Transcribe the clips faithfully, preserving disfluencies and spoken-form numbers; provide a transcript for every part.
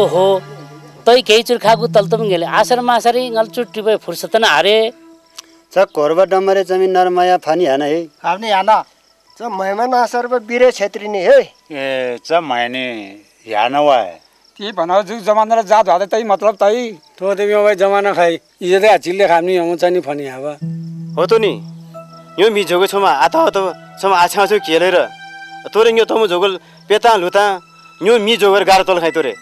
ओहो तै केही चुर खागु तलतम गेले आसर मासरी ngल चुट्टी पे फुर्सत न हारे च कोरबा डमरे जमिन नरमाया फानी हाना है आपने आना च मेहमान आसर पे बिरे छेत्री नि है ए च मैंने याना हुआ है ती भनाउ जुग जमाना जात भादे तै मतलब तै तो देवी भाई जमाना खाई इज्जत हाचिले खानी हम चाहिँ फनी हावा हो त नि यो मिझोको छमा आता हो त छमा आछा छु खेलेर तोरे यो तमु झोगल पेता लुता यो मिझोगर गार तल खाइ तोरे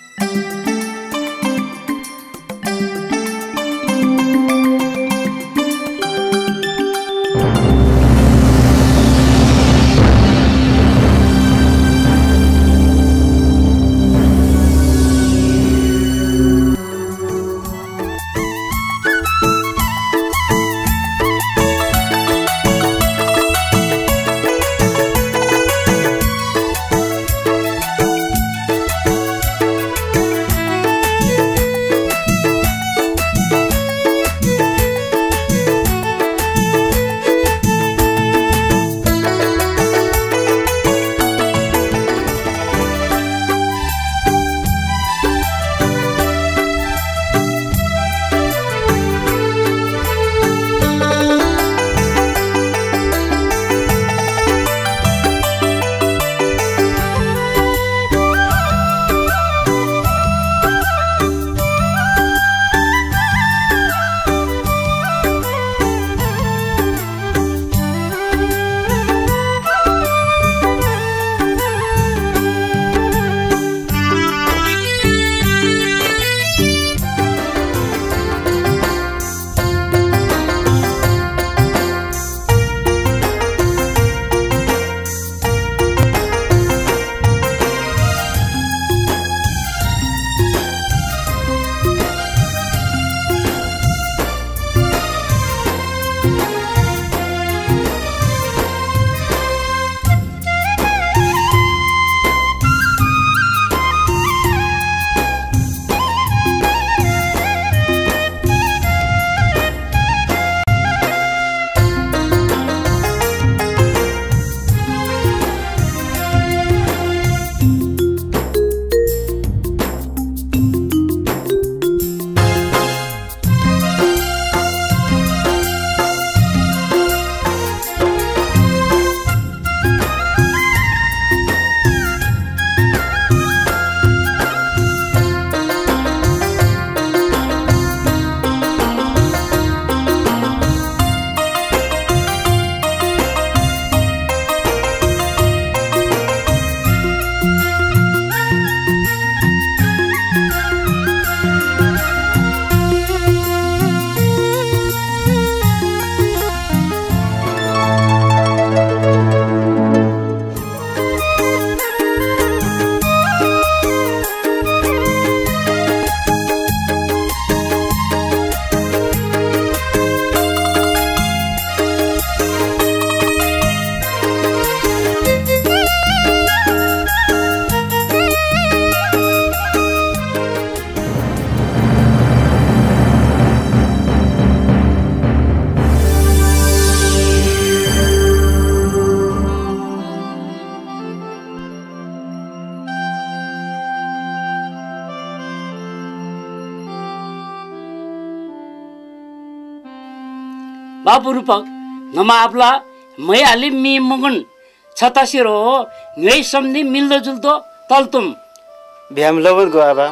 बापू रूपक नमा आपला मै हाली मी मुगुन छतासिरो ngei सम्धि मिल्दो जुल्दो तलतुम भ्याम लवन गो आबा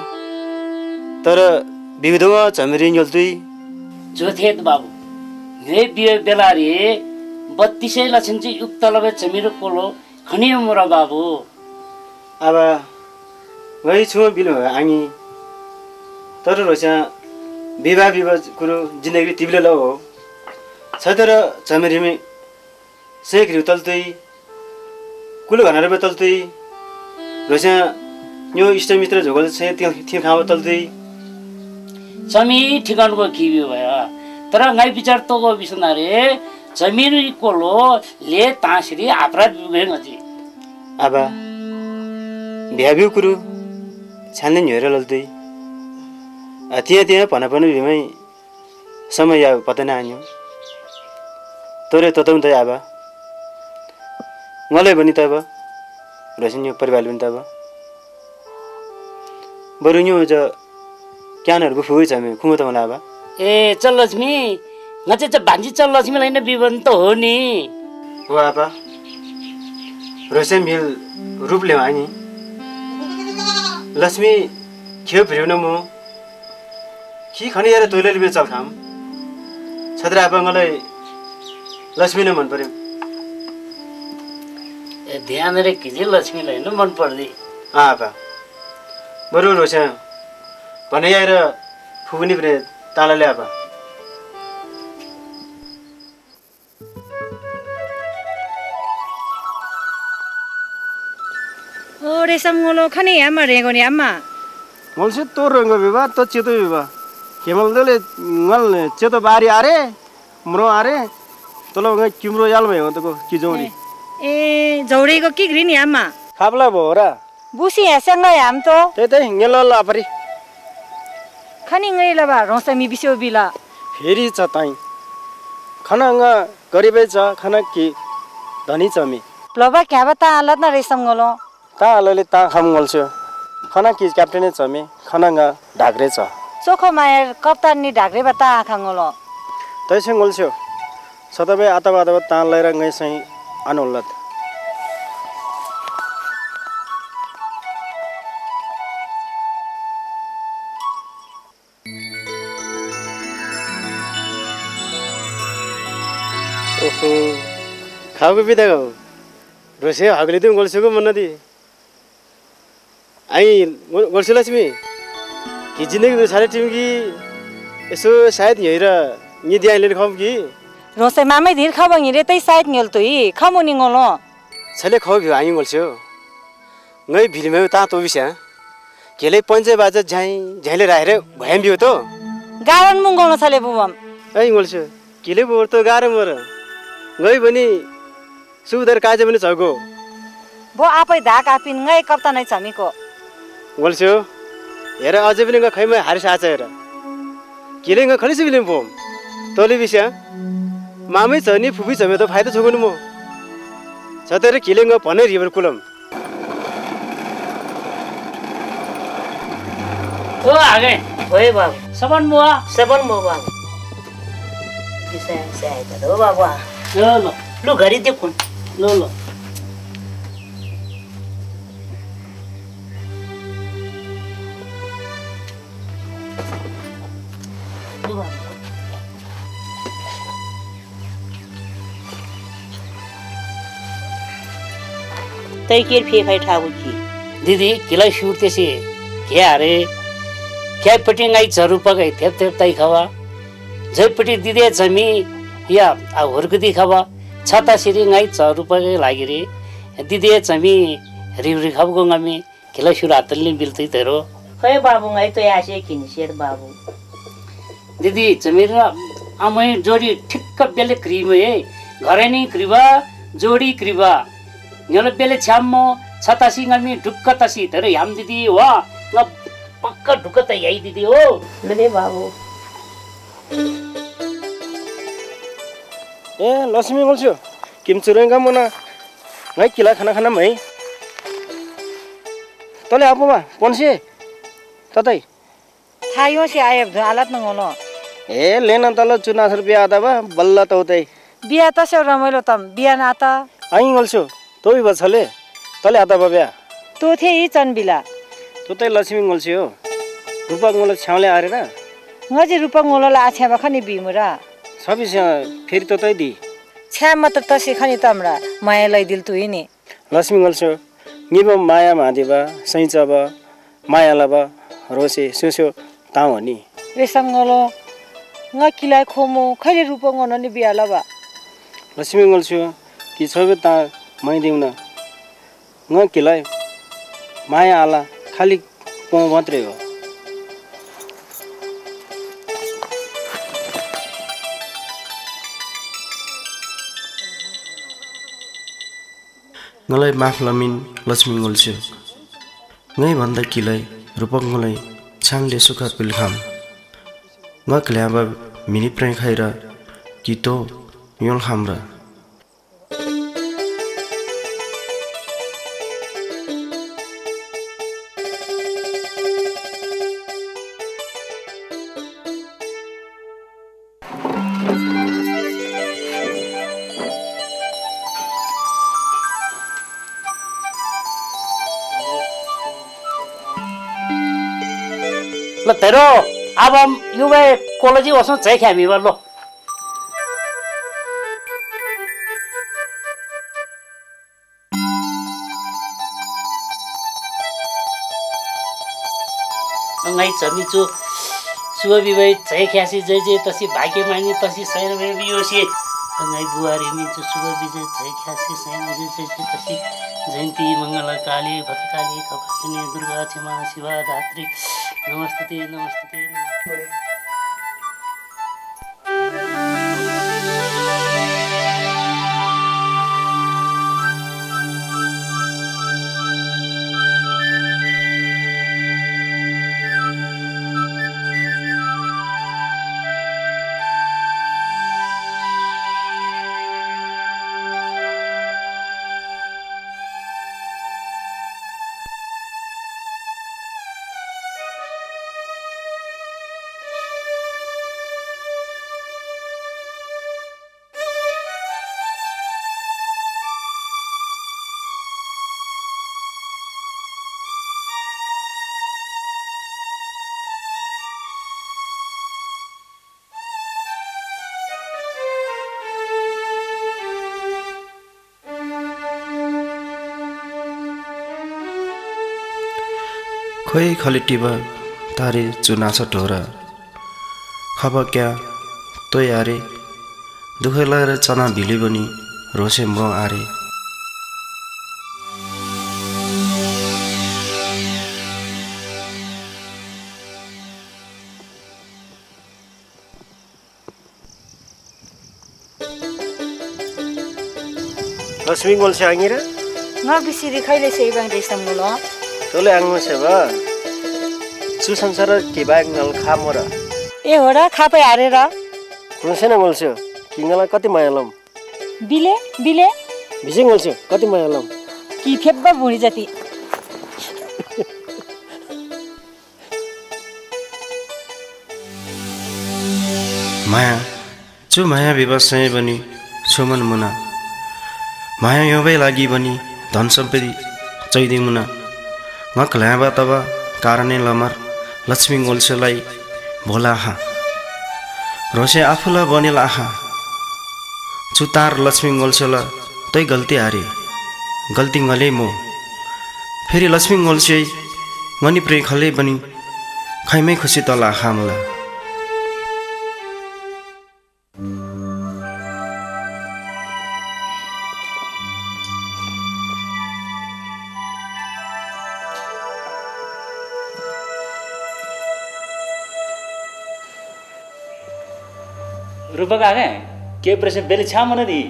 तर विविधवा झमरी न्यल्तुई जोथेत बाबू ngei बियो बेलारी बत्तीसै लछन्ची युक्त लबे झमिरो कोलो खनियो मोरा बाबू आबा गई छु बिलो आङी तर रोसा विवाह विवाह कुरो जिन्दगी तिब्ले ल हो छतर झमरीमे सेक रिउ तलतुई कुलो घनार बे तलतुई रोसा यो इष्ट मित्र झोगल से थियो खाव तलतुई समी ठिकान को किबियो भयो तर ngei विचार तो गो बिसनारे जमिन कोलो ले तासरी अपराध बिगेन अझी आबा भ्याबिउ कुरु छान्ने हेर लल्तुई त्यहाँ त्यहाँ भन पनि बिमै समय आयो पता नआन्यो तोरे ततम त आबा मलाई पनि तब रसिन यो परिवार पनि तब बरु यो ज क्यानहरूको फुगै छ मे खुम त होला बा ए चल लक्ष्मी न चाहिँ चाहिँ भान्जी चल लक्ष्मीलाई नै विवन त हो नि हो आपा रोसे मिल रूपले आनी लक्ष्मी खेउ फिर्न म कि खनि यार तोइले बे चल खाम छत्रा आपंगलाई लक्ष्मी नै मन पर्यो ए ध्यान रे किजे लक्ष्मीलाई नै मन पर्दी अँ आपा बरु रोसे भने आएर फुगनी पनि तालाले आपा ओ रेशम ngolo khani amma rego ni amma ngolse to rengo biba to cheto biba kemal dole ngal cheto bari are mro are tolo ngai kimro yal mai ho to ko kijoni ए जौरेको के ग्रिनी amma खाबला भोरा बुसी हेसँग हाम त त्यही त ngel la pari खनि ngै लबा रोसमी बिसो बिला फेरि छ ताई खाना nga गरिबै छ खाना कि धनी चमी प्लबा क्याबा त हालत न रेशम ngolo ता अलले ता खाम ngolsyo खाना कि क्याप्टेन चमी खाना nga ढाग्रे छ चोखो मायर कप्तान नि ढाग्रे बता आखा ngolo तैसे ngolsyo सदबे आतबा आतबा ता लैर ngै सही अनोलत ओहो खाएको बिताको रोसे हगले त्यो गोल्सेको मन नदी आई गोल्से लक्ष्मी कि जिन्दगी सारे टिम की यसो सायद हेर नि दियाले खम कि रोसे मामै धीर खबंगी रे तै साइड ngel तुई खमुनि ngolo छले खौ भ्यु आई गोल्स्यो ngै भिलमे ता तो बिसा केले पञ्चे बाजा झै झैले राखेर भयम बियो त गारन मुंगolo छले बुबम ऐ गोल्स्यो केले बोर त गार मर गई पनि सुधर काजे पनि छगो बो आफै धाक आपिन ngै कप्तान नै छमीको गोल्स्यो हेर अझै पनि ग खैमा हारिस आछ हेर केले ग खलिस बिलिम पोम तोले बिसा मामै छ नि फुफी छ मे त फाइदा छोगनु म छतेर केले ग भने रिभर कुलम ओ आगे ओए बाबु सबन मुआ सबन मो बाबु किसा साय त हो बाबु ल ल लु घरि देखुन ल ल तै केर फे खाइ ठागु की दिदी किलाई सुरतेसे के अरे क्या पटी गाई चरु पगै थेप थेप तै खवा जयपटी दिदे जमी या हुर्कदी खवा छता सिरी गाई चरु पगै लागि रे दिदे जमी रिउरी खबगो गमी किलाई सुर हातले बिल्तै तेरो खै बाबु गाई तो आसे किन शेर बाबु दिदी जमीर आमै जोडी ठिक्क बेले क्रिम हे घरै नै क्रिबा जोडी क्रिबा न्योले बेले छ्यामो छतासी गमी ढुक्क तसी तेरो याम दिदी वा न पक्का ढुक्क त यही दिदी हो लले बाबु ए लक्ष्मी बोल्छु किम चुरेंगा मना ngai kila khana khana mai tole apuma ponse tatai थायो से आयो हालत न ngolo ए लेन तल चुना रुपैयाँ आदा बा बल्ल त उतै बिया त से रमाइलो तम बिया ना त आइ गल्छु तोइ बछले तले आदा बब्या तो थे ई चनबिला तो तै लक्ष्मी गल्छु हो रुपा गल छ्याउले आरे ना ngजी रुपा ngolo ला आछ्या बखनी बिमुरा सबिस फेरि तो तै दि छ्या मात्र त सिखनी तमरा माया लै दिल तुइ नि लक्ष्मी गल्छु निब माया मादिबा सैचब माया लब रोसे सुसो ताउ नि रेसंगलो nga kilai khomo khale rupa ngona ni biya laba Lakshmi गल्छु कि छबे ता मै दिउन nga kilai माया आला खाली पो मात्रै हो ngलाई माफ लमिन लक्ष्मी गल्छु ngai भन्दा किलाई रूपंगलाई छाङले सुख पिलखाम ngak ल्याबा मिनि प्राय खाइरा कि तो योल हाम्रा ल तेरो अब यो वे कॉलेज वसो चाहिँ ख्यामी बल्लो अंगाई चमिचो शुभ विवाह चाहिँ ख्यासी जय जय तसी भाग्य मानी तसी सैन में बियोसी अंगाई बुहारी मिचो शुभ विजय चाहिँ ख्यासी सैन जय जय तसी जयंती मंगला काली भद्रकाली कपालिनी दुर्गा क्षमा शिवा धात्री नमस्ते नमस्ते नमस्ते खोइ खलिटिब तारे चुनाछ ढोरा खब क्या तो यारे दुख लागेर चना भिले पनि रोसे म आरे लक्ष्मी बोल्छ आङिरा न बिसिरी खैले सेइ बाङ देसम ल तोले आङमा सेवा सु संसार के बाङ नल खामर ए होडा खापै हारेर कुनसेना बोल्छ किङला कति माया लम बिले बिले बिसिङ बोल्छ कति माया लम कि फेब्बा भुडी जति माया चु माया विवशय बनी छुमन मुना माया योबै लागि बनी धन सम्पत्ति चैदी मुना ngak laba taba karane lamar Lakshmi गोल्सेलाई भोला हा रोसे आफूला बनेला हा चुतार लक्ष्मी गोल्सेला तै गल्ती हारे गल्ती गले मो फेरि लक्ष्मी गोल्से मनी प्रे खले बनी खैमै खुसी तला हामला रूपक आगे के प्रश्न बेले छा मन दी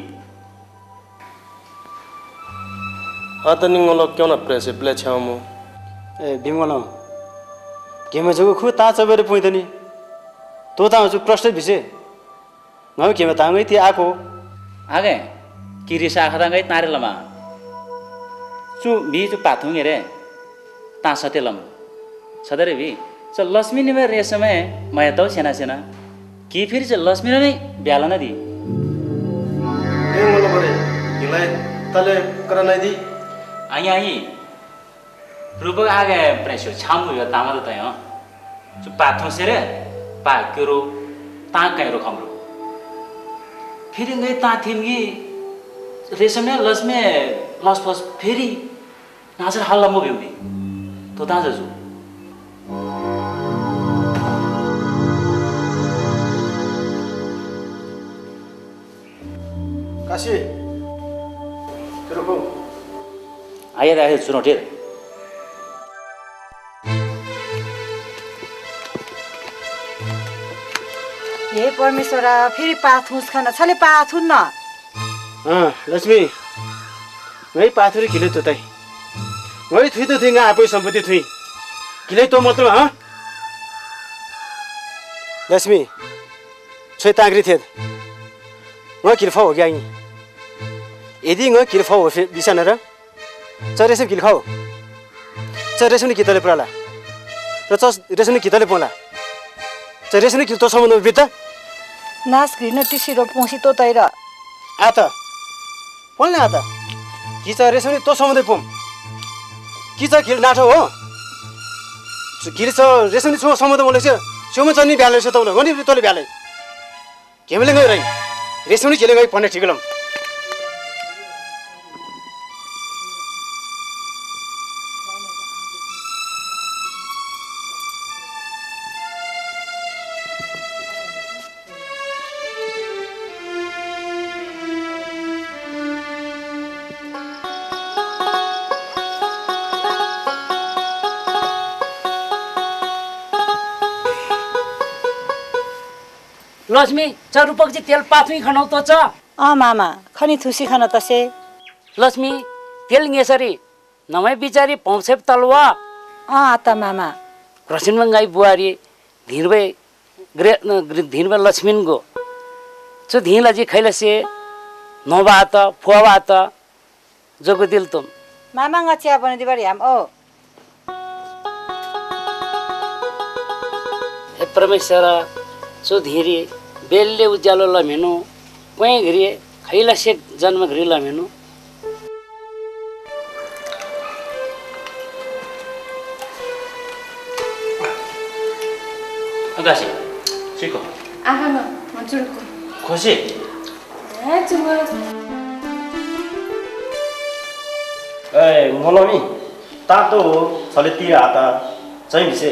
अतनिंगलो क्यों न प्रेस प्ले छामो ए बिमलो केमे जगो खु ता चबेर पुइदनी तो ता जु प्रश्न भिसे न केमे तांगै ति आको आगे किरि साखदा गै तारे लमा चु बी चु पाथुङ रे ता सते लम सदरे भी च लक्ष्मी ने रे समय मया दौ सेना सेना कि फेरि चाहिँ लक्ष्मी नै ब्याला न दि ए मोलो बरे हिलाई तले करनाइ दि आई आई रूपक आगे प्रेसो छामु यो तामा त तय चु पाथो सेरे पा केरो ता कैरो खमरो फेरि गई ता थिमगी रेशम ने लक्ष्मी लस फस फेरि नासर हल्ला मो बेउदी तो ता जजु काशी तेरो को आए आए सुनो ठेर हे परमेश्वरा फेरि पाथुस खाना छले पाथुन न अ लक्ष्मी गई पाथुरी किले तो तै गई थुइ तो थिंगा आपै सम्पत्ति थुइ किले तो मतलब ह लक्ष्मी छै ताग्री थे म किरफा हो गया यदि ङ किरफा हो बिसाना र चरेसम किल खाओ चरेसम कितले प्रला र चस रेसम कितले पोला चरेसम किल तो सम्बन्ध बिता नास ग्रिन टिसिरो पोसी तो तैर आता पोल्ने आता कि चरेसम तो सम्बन्ध पोम कि च किल नाठो हो गिर छ रेसमनी छो सम्बन्ध मलाई छ छेउमा चन्नी भ्याले छ तौले गनि तले भ्याले केमले गइ रही रेसमनी केले गइ पन्ने ठिकलम लक्ष्मी च रूपक चाहिँ तेल पाथुई खनाउ त छ अँ मामा खनि थुसी खान तसे लक्ष्मी तेल यसरी नमै बिचारी पौसेप तलवा अँ आता मामा रसिनमंगाई बुहारी धीरबे ग्रे धीरबे लक्ष्मीन गो चो धीला जी खैलसे नोबात फुवात जोगो दिल तुम मामा ngचिया बने दिबारी हम ओ हे परमेश्वर चो धीरे बेलले उज्यालो लमेनु पै घरि खैलसे जन्म घरि लमेनु अगासी सिको आहा न मजुरको खुसी ए चुमा ए मोलमी तातो छले ती आता चाहिँ बिसे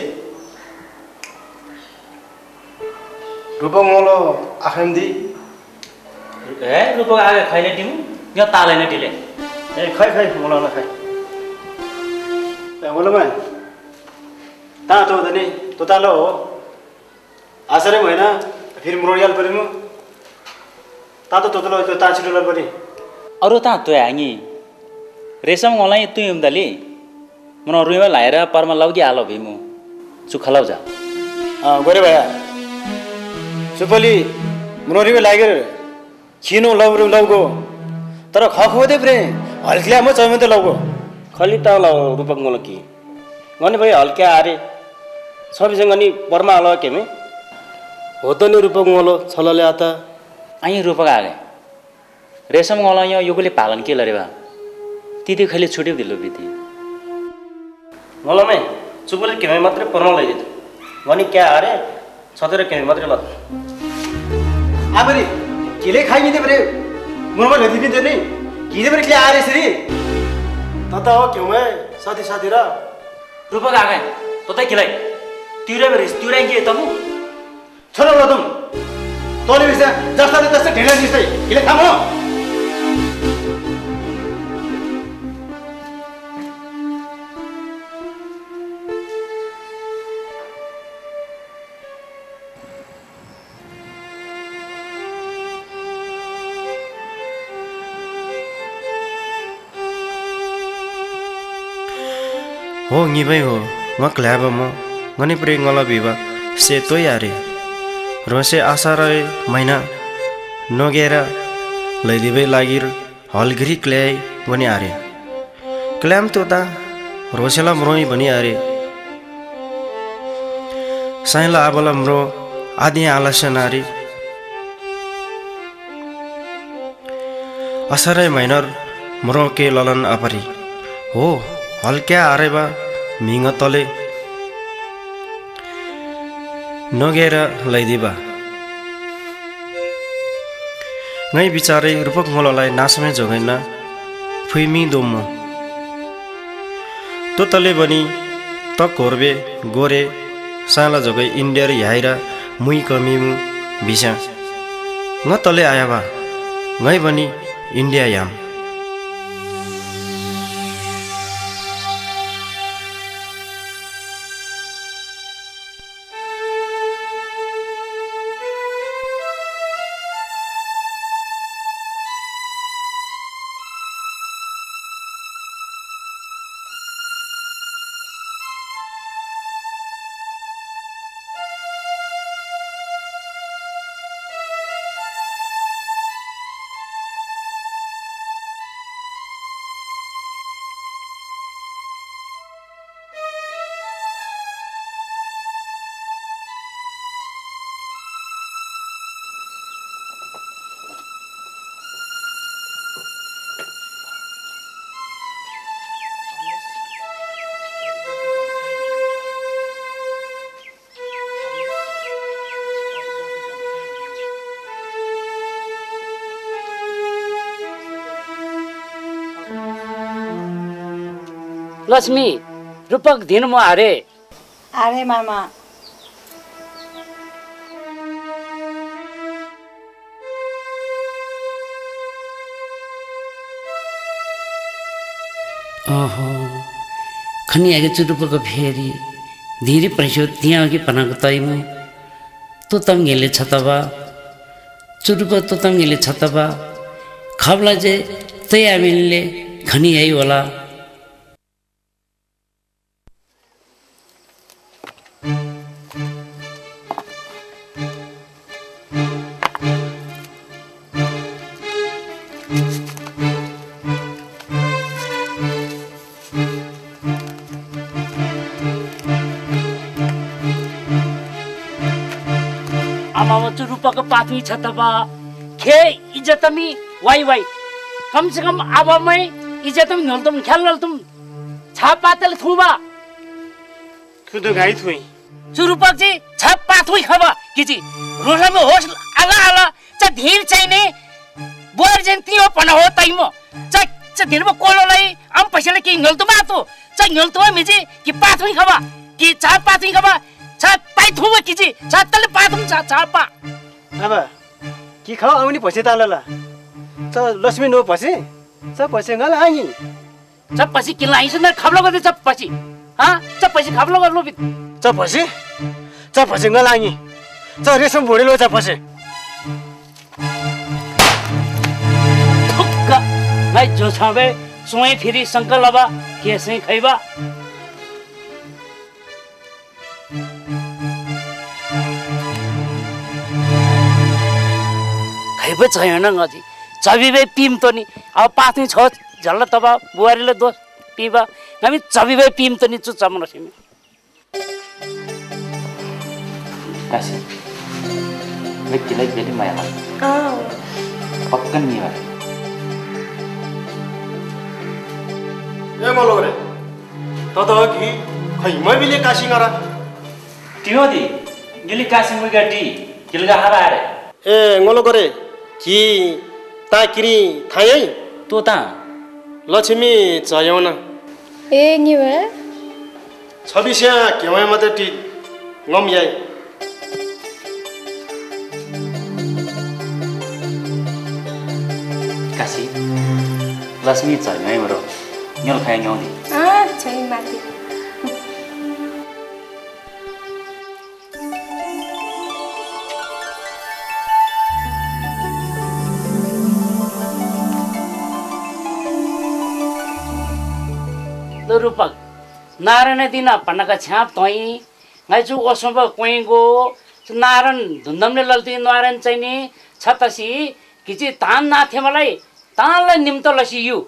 रूपक मोलो आखमदी ए रूपक आगे खैले दिनु यो तालेन दिले ए खै खै मोलो न खै ए मोलोमा तातो दनी तो तालो हो आसरे महिना फिर मुरोयाल परिमु तातो तोतलो तो ताचिलो परि अरु ता तो आङी रेशम मलाई तु उम्दली मनो रुइमा लाएर परमा लौगी आलो भिमु सुखलाउ जा अ गरे भया सुपली मुरोरिवे लागेर छिनो लौरु लौगो तर खखोदे प्रे हल्किया म चैमन्त लौगो खली ता ल रूपक मोलो की गनि भई हल्क्या आरे सबैसँग नि परमा आलो केमे हो त नि रूपक मोलो छलले आता आइ रूपक आगे रेशम मलाई यो युगले पालन के लरेबा तिती खैले छुट्यो दिलो बिति मोलमै चुपले केमे मात्र परमा लैदित गनि क्या आरे छतेर केमे मात्र ल आबरी केले खाइनि दे प्रे मुरमा लथि दिन नि किदे प्रे के आरे सरी तता हो केमे साथी साथी र रूपक आगे ततै किलाई तिरे बेरिस तिरे के तमु छोरो लदम तोले बिसा जस्ताले तस्ता ढेला दिसै केले खामो हो निबै हो ngak laba mo ngani pre ngala biba se to yare rose asarai maina nogera laidibe lagir halgri klei bani are klam to ta rosela mroi bani are saila abala mro adi alasanari asarai mainar mro ke lalan apari हो हल्क्या आरेबा मिङ तले नगेर लैदिबा ngै बिचारे रूपक मोललाई नासमे जोगैन फुइमी दोमो तो तले बनी त Corbe गोरे साला जोगै India रे याइरा मुइ कमिमु बिसा ng तले आयाबा ngै बनी इन्डिया याम लक्ष्मी रूपक दिन म हारे अरे मामा ओहो खनी आगे चुरुपको फेरि धीरे पैसो त्यहाँ अघि पनाको तैमु तो तम गेले छतबा चुरुप तो तम गेले छतबा खबला जे तै आमिनले खनी आई होला आमा चुरुपको पाथी छतबा खे इज्जतमी वाई वाई कम से कम आबामै इज्जतम नलतम ख्याल नलतम छाप पातल थुबा खुद गाई थुई चुरुपक जी छाप पाथुई खबा किजी रोलामे होस आला आला च धीर चाहिने बोर जन्ती हो पन हो तैमो च च दिनमा कोलोलाई आम पैसाले कि नलतम आतो च नलतम मिजी कि पाथुई खबा कि छाप पाथुई खबा छाप पाइ थुबा किजी छाप तले पाथुम छ छापा अब कि खाऊ आउने पैसा तालला च लक्ष्मी नो पछि च पैसा गल आङी च पछि किन आइस न खबलो गर्दै च पछि हा च पछि खबलो गर्लो च पछि च पछि गल आङी च रेशम भोडेलो च पछि ठुक्क नाइ जो छबे सोए फेरि संकल लबा के सै खैबा खैबे छैन गजी चबिबे पिम त नि अब पाथै छ झल्ला तबा बुहारीले दोष पिबा हामी चबिबे पिम त नि चुच्चा मन सिमे काशी व्यक्तिलाई बेली माया लाग्छ पक्का नि भए ए मलोरे त त कि खै मै बिले काशी गरा तिहो दि गिली काशी मुगा डी गिलगा हारा रे ए ngolo करे कि ता किरी थायै तो ता लक्ष्मी चयौन ए निवे छबिस्या केवै मात्र टी ngom याई काशी लक्ष्मी चयमै मरो न्यल खाय न्यौदी आ छै माथि रूपक नारायण दिना पन्नका छ्याप तोई ngaiju osomba koingo Narayan धुन्दमले लल्ती Narayan चाहिँ नि छतसी किछि तान ना थे मलाई तानलाई निम्तो लसी यु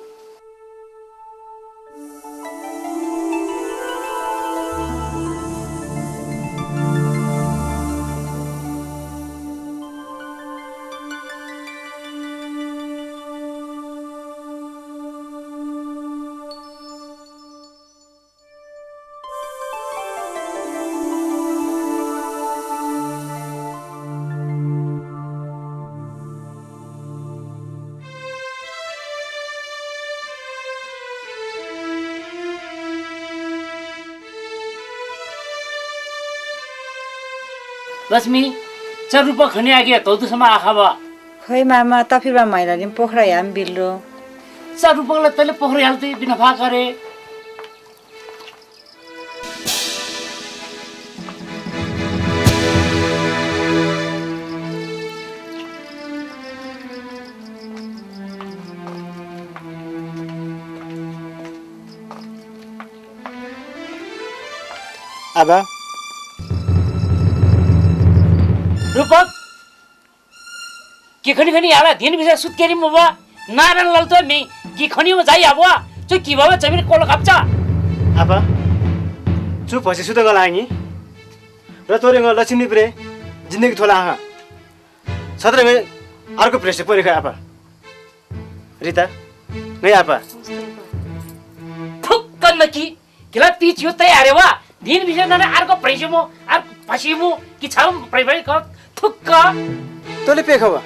लक्ष्मी चार रुपया खने आ गया तो दूसरा आखाबा खै मामा तफिबा महिला नि पोखरा याम बिल्लो चार रुपयाले तले पोखरा हाल्दै बिना भा करे आबा रूपक कि खनी खनी आला दिन बिसा सुत्केरी मुबा नारायण ललतो मी कि खनी म जाई आबवा चु कि बाबा जमिन कोल खाप्चा आबा चु पछि सुत गलाङी र तोरे ल लक्ष्मी प्रे जिन्दगी थोला हा सत्र में अर्को प्रेस परे खा आपा रिता नै आपा ठुक्क नकी किला पिछ्यो तै आरे वा दिन बिसा न अर्को प्रेस मो अर पसिमु कि छम प्रेभै क ठुक्क तोले पे खवा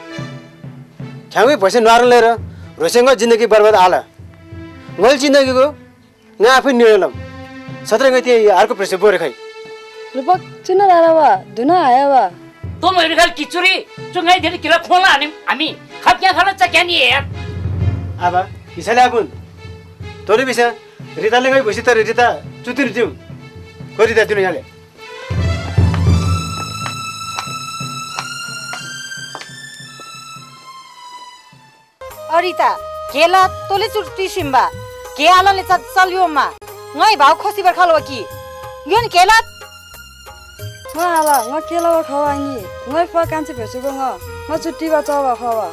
छाउै पैसा नरान लिएर रोसेंग जिन्दगी बर्बाद आला गल जिन्दगीको न आफै निर्णय लम सत्र गए त्यही अर्को प्रेसर बोरे खाइ रूपक चुन रावा दुना आया वा तो मेरो खाल किचुरी चुंगाई धेरै किला खोला हामी हामी खप्या खाला चक्यानी यार अब हिसाले आपुन तोले बिसा रिताले गई भइसि त रिता चुतिर दिउ गरिदा दिनु यहाँले अरिता केला तोले चुटी सिम्बा के आलाले चल्यो मा ngoi भाउ खोसी बर खालो कि योन केला म आला म केला खवानी ngoi फ कान्छे भेसुको म म चुट्टी बा चवा खवा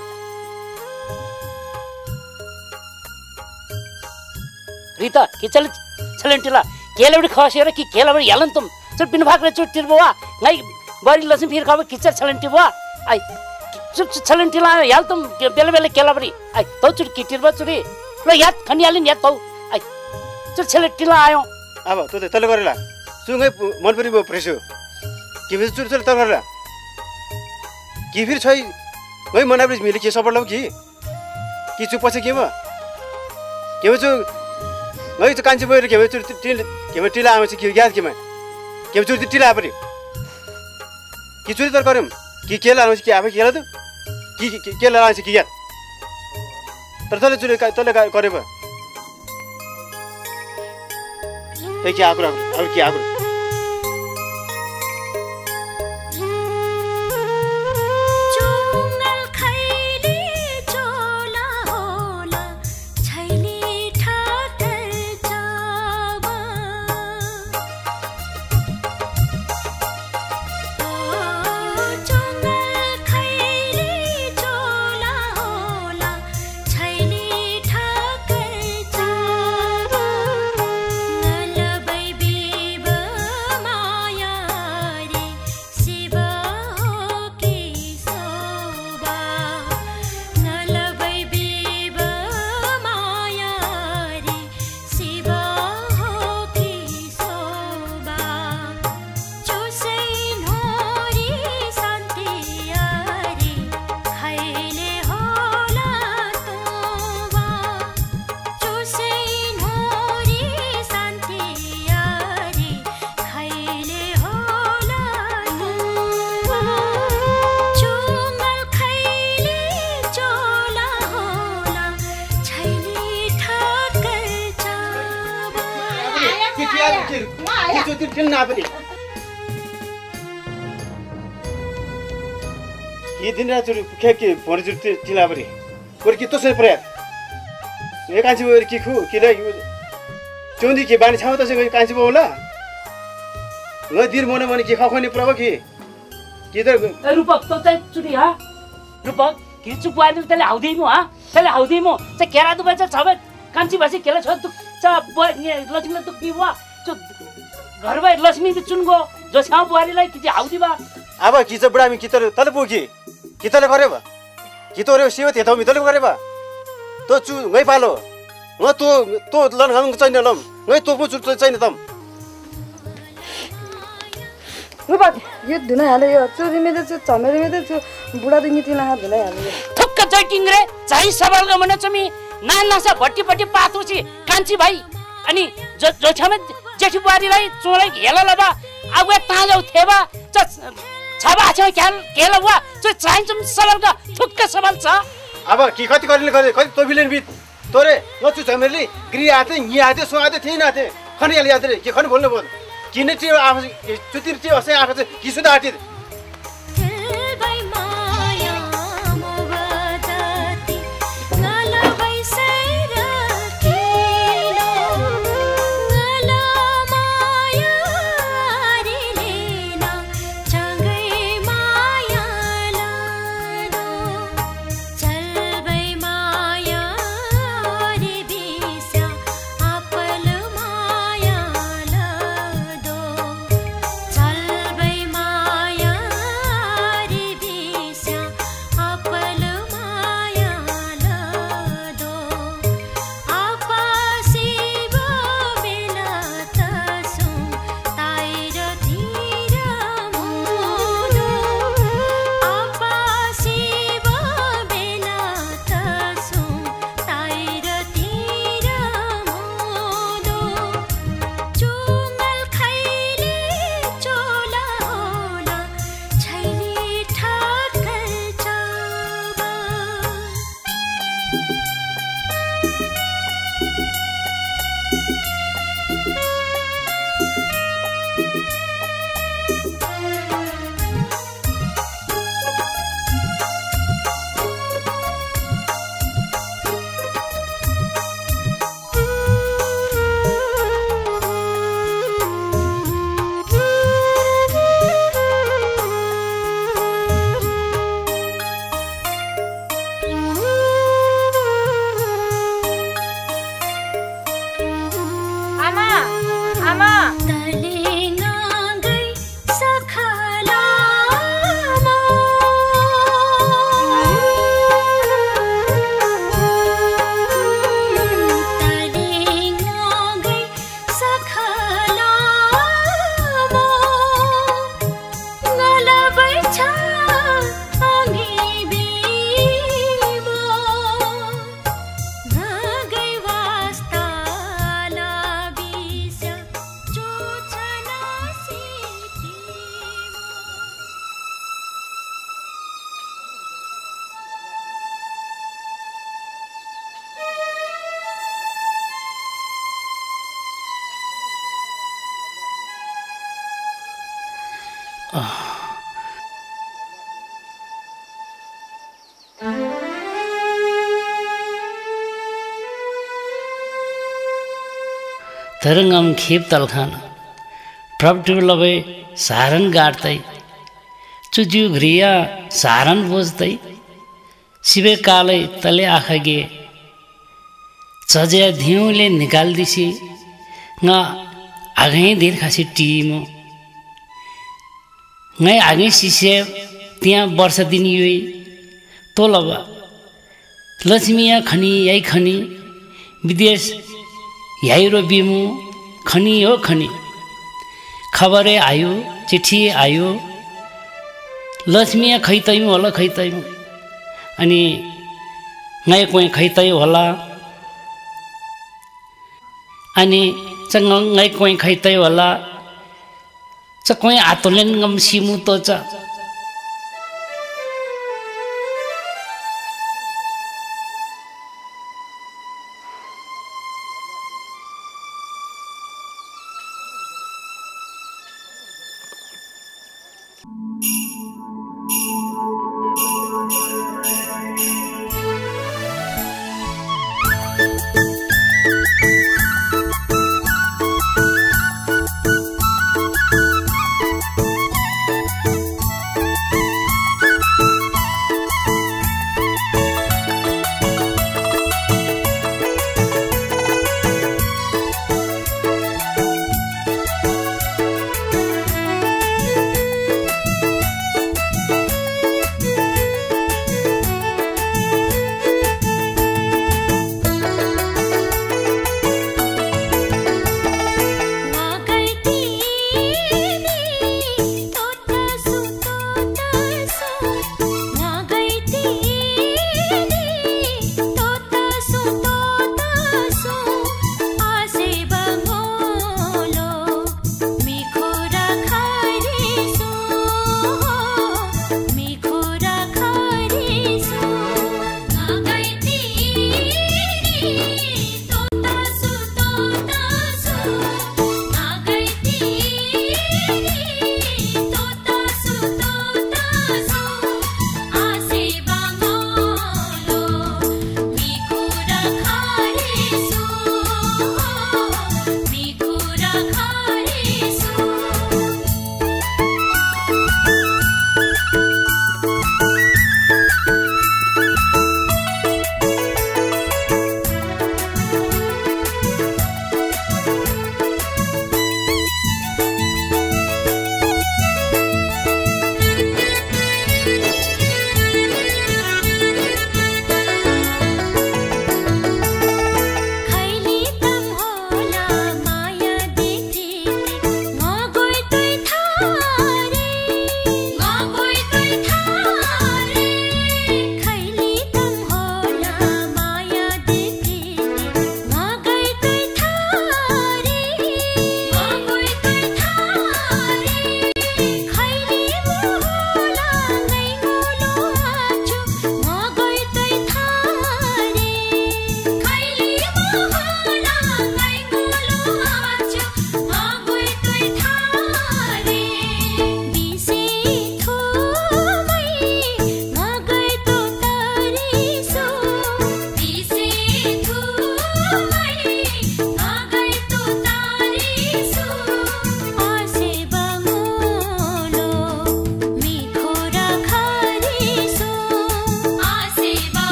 रिता के चल छलेन्टिला केलाबडी खसेर कि केलाबडी यालन तुम चुट बिन फाक्रे चुट्टिर बवा ngoi बरी लसि फिर खाबो किचर छलेन्टि बवा आई चुट छलेन्टिला याल तुम बेले बेले केलाबडी आई तो चुट किटिर बा चुरी ल याद खनियालिन याद तो आई चुट छलेन्टिला आयो अब तो तले गरेला सुंगै मन पनि बो प्रेसो कि बिस चुट चुट तले गरेला कि फिर छै गई मनाबरी मिले के सपोर्ट लौ कि कि चुप पछि के ब के छु गई त कान्छे बोएर के छु टिल के टिला आउँछ कि याद के म के छु टिला पनि कि चुरी तर गर्यम कि केला आउँछ कि आफै केला त कि केला आउँछ कि याद तर तले चुरी तले गरेब ते के आग्रह अब के आग्रह ये दिन रात के के फोन जुर्ते तिला बरे पर कि तोसे प्रया ए कान्छी बोर कि खु कि लै चोंदी के बानी छाउ तसे कान्छी बोला न दिर मने मने के खखनी प्रभ कि कि त रूपक त चाहिँ चुरी हा रूपक कि चुप वाइल तले हाउदै मु हा तले हाउदै मु चाहिँ केरा दुबा चाहिँ छबे कान्छी भाषी केला छ तु चा लक्ष्मी तु पिवा चु घर भाइ लक्ष्मी त चुनको जो छाउ बुहारीलाई कि हाउदी बा अब कि चाहिँ बुढामी कि तले तले पुगी कि तले गरे बा कि तोरे सियो ते त मि तले गरे बा तो चु गई पालो न तो तो लन गङ चाहिँ नलम गई तो पु चु चाहिँ तम रूपक यो दुना हाले यो चोरी मेले चु चमेरे मेले चु बुढा दिङी तिला हा दुना हाले थुक्क जटिङ रे चाहिँ सवाल गमन चमी नान नासा भट्टी भट्टी पातुची कान्छी भाइ अनि जो जो छमे जेठी बुहारीलाई चोलाई हेला लबा आगु ताजौ थेबा छबा छ क्याल केला वा चाहिँ चाहिँ चम सवाल का थुक्क सवाल छ अब कि कति गरिले गरे कति तो बिलेन बित तोरे न चु चमेरली ग्री आते हि आते सो आते थिन आते खनि याल याद रे के खनि बोल्नु बोल किने टी आफ चुतिर टी असे आफ कि सुदा आते माया तरंगम खेप तलखान प्रभु लबे सारन गाड्दै चुज्यू घ्रिया सारन बोज्दै शिवे कालै तले आँखा गे चज्या धिउले निकाल्दिसी न आगै धेर खासी टिमो नै आगै सिसे त्यहाँ वर्ष दिन योई तोलब लक्ष्मीया खनी याई खनी विदेश याइरो बिमु खनी हो खनी खबरे आयो चिठी आयो लक्ष्मीया खैतैमु होला खैतैमु अनि नै कोही खैतै होला अनि चंग नै कोही खैतै होला च कोही आतोलेन ngam simu to cha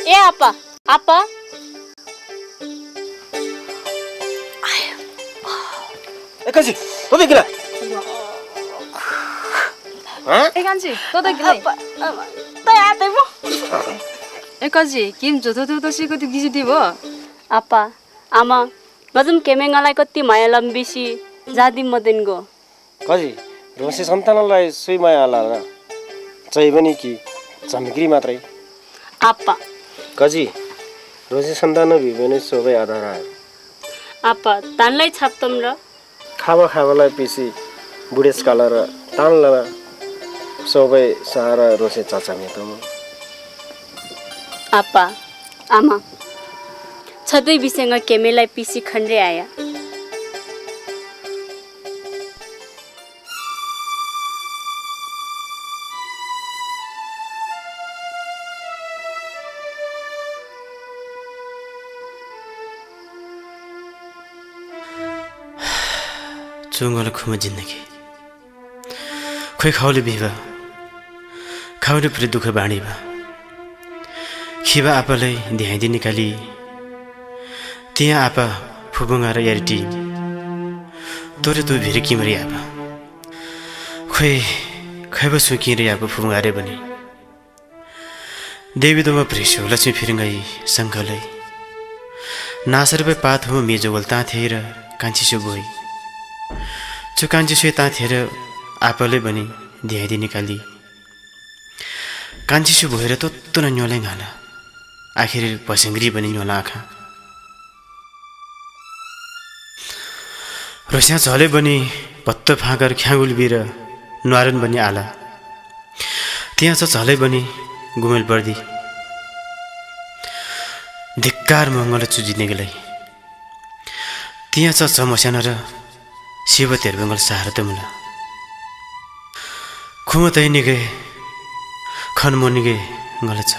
ए आपा आपा एकैछी तँ त किला एकान्छी तँ त किला तै आते मो एकान्छी किम झोथो थो सिको त्यो गिजिति भो आपा आमा गजम केमेङालाई कति माया लम्बिसी जादी मदेनको कजी रोसे सन्तानलाई सुई माया होला र चाहिँ पनि कि झम्क्री मात्रै आपा कजी रोसे सन्तान भिभेने सबै आधार आपा तानलाई छाप्तम र खावा खावालाई पिसी बुढेसकाल र तानला सबै सहारा रोसे चाचामे त म आपा आमा छदै बिसँग केमेलाई पिसी खण्डे आया चुङ्गल खुमा जिन्दगी खोइ खाउले बिहा खाउले पुरै दुःख बाँडी भा खिबा आपालाई ध्याइदि निकाली त्यहाँ आपा फुबुङ्गा र यारिटी तोरे तँ भिर किमरी आपा खोइ खैब सुकिरे आपा फुबुङ्गा रे बनी देवी दोमा प्रेसो लक्ष्मी फिरङ्गाई सङ्घलै नासर पे पात हो मेजो वल्ता थिएर कान्छी सो गई चु कान्छी सो ता थिएर आपले बनी ध्याइदि निकाली कान्छी सो भएर तत्तो न न्योले गाला आखिर पसङ्ग्री बनी न्योला आँखा रोस्या झले बनी पत्तो फाँकर ख्यागुल बिर न्वारन बनी आला त्यहाँ छ झले बनी गुमेल पर्दी धिक्कार मङ्गल चुजिने गेलै त्यहाँ छ चमस्यान र शिव तेर बङ्गल सहारा त मुला खुम तै निगे खन मोनिगे गल छ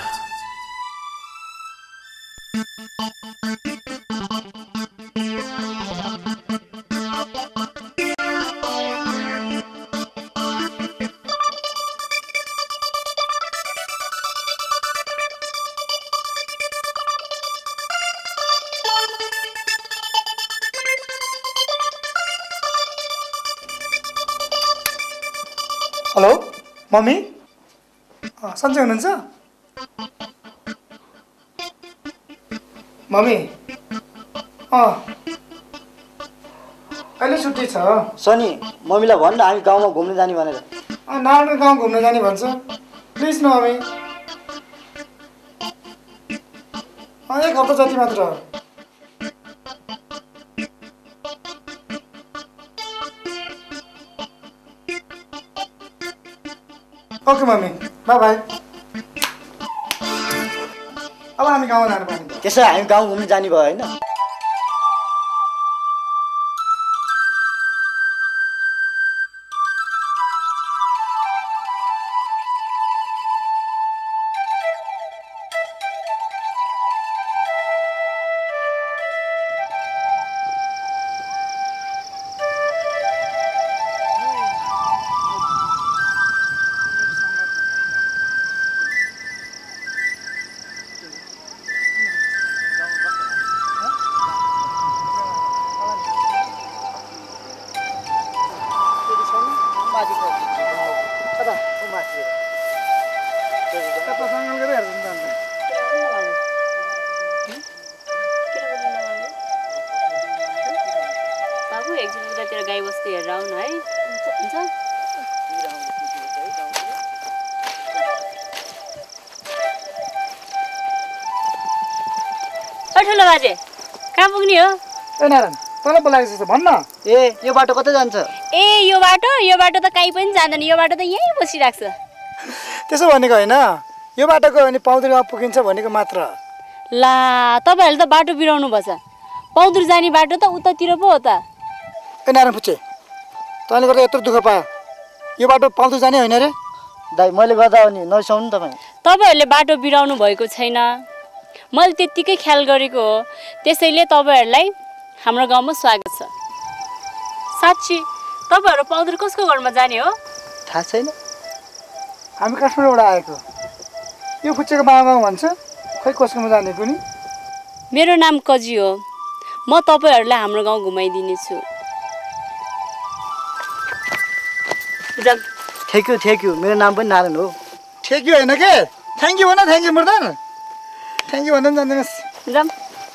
हेलो मम्मी सन्चै हुनुहुन्छ मम्मी अँ कहिले छुट्टी छ सनी मम्मीलाई भन्न हामी गाउँमा घुम्न जाने भनेर अँ नारायण गाउँ घुम्न जाने भन्छ प्लिज न मम्मी अँ एक हप्ता जति मात्र ओके मम्मी बाई बाई अब हामी गाउँमा जानु पर्ने त्यसै हामी गाउँ घुम्न जाने भयो होइन गाई बस्तु हेरेर आउनु है हुन्छ ठुलो बाजे कहाँ पुग्ने हो ए नारायण तँलाई बोलाएको जस्तो भन्न ए यो बाटो कतै जान्छ ए यो बाटो यो बाटो त कहीँ पनि जाँदैन यो बाटो त यहीँ बसिरहेको छ त्यसो भनेको होइन यो बाटो गयो भने पाउदुर गाउँ पुगिन्छ भनेको मात्र ला तपाईँहरूले त बाटो बिराउनु भएछ पाउदुर जाने बाटो त उतातिर पो हो त ए नारायण पुच्छे तैँले गर्दा यत्रो दुःख पायो यो बाटो पाउदुर जाने होइन रे दाइ मैले गर्दा हो नि नरिसाउनु तपाईँ तपाईँहरूले बाटो बिराउनु भएको छैन मैले त्यत्तिकै ख्याल गरेको हो त्यसैले तपाईँहरूलाई हाम्रो गाउँमा स्वागत छ साँच्ची तपाईँहरू पाउदुर कसको घरमा जाने हो थाहा छैन हामी काठमाडौँबाट आएको यो फुच्चेको मामा गाउँ भन्छ खै कसकोमा जाने कुनी? मेरो नाम कजी हो। म तपाईँहरूलाई हाम्रो गाउँ घुमाइदिनेछु। Thank you thank you. मेरो नाम पनि नारायण हो। थ्याङ्क यू होइन के? थ्याङ्क यू भन, थ्याङ्क यू मुर्दान। थ्याङ्क यू भन्दा पनि जान्दैनस्। जाम।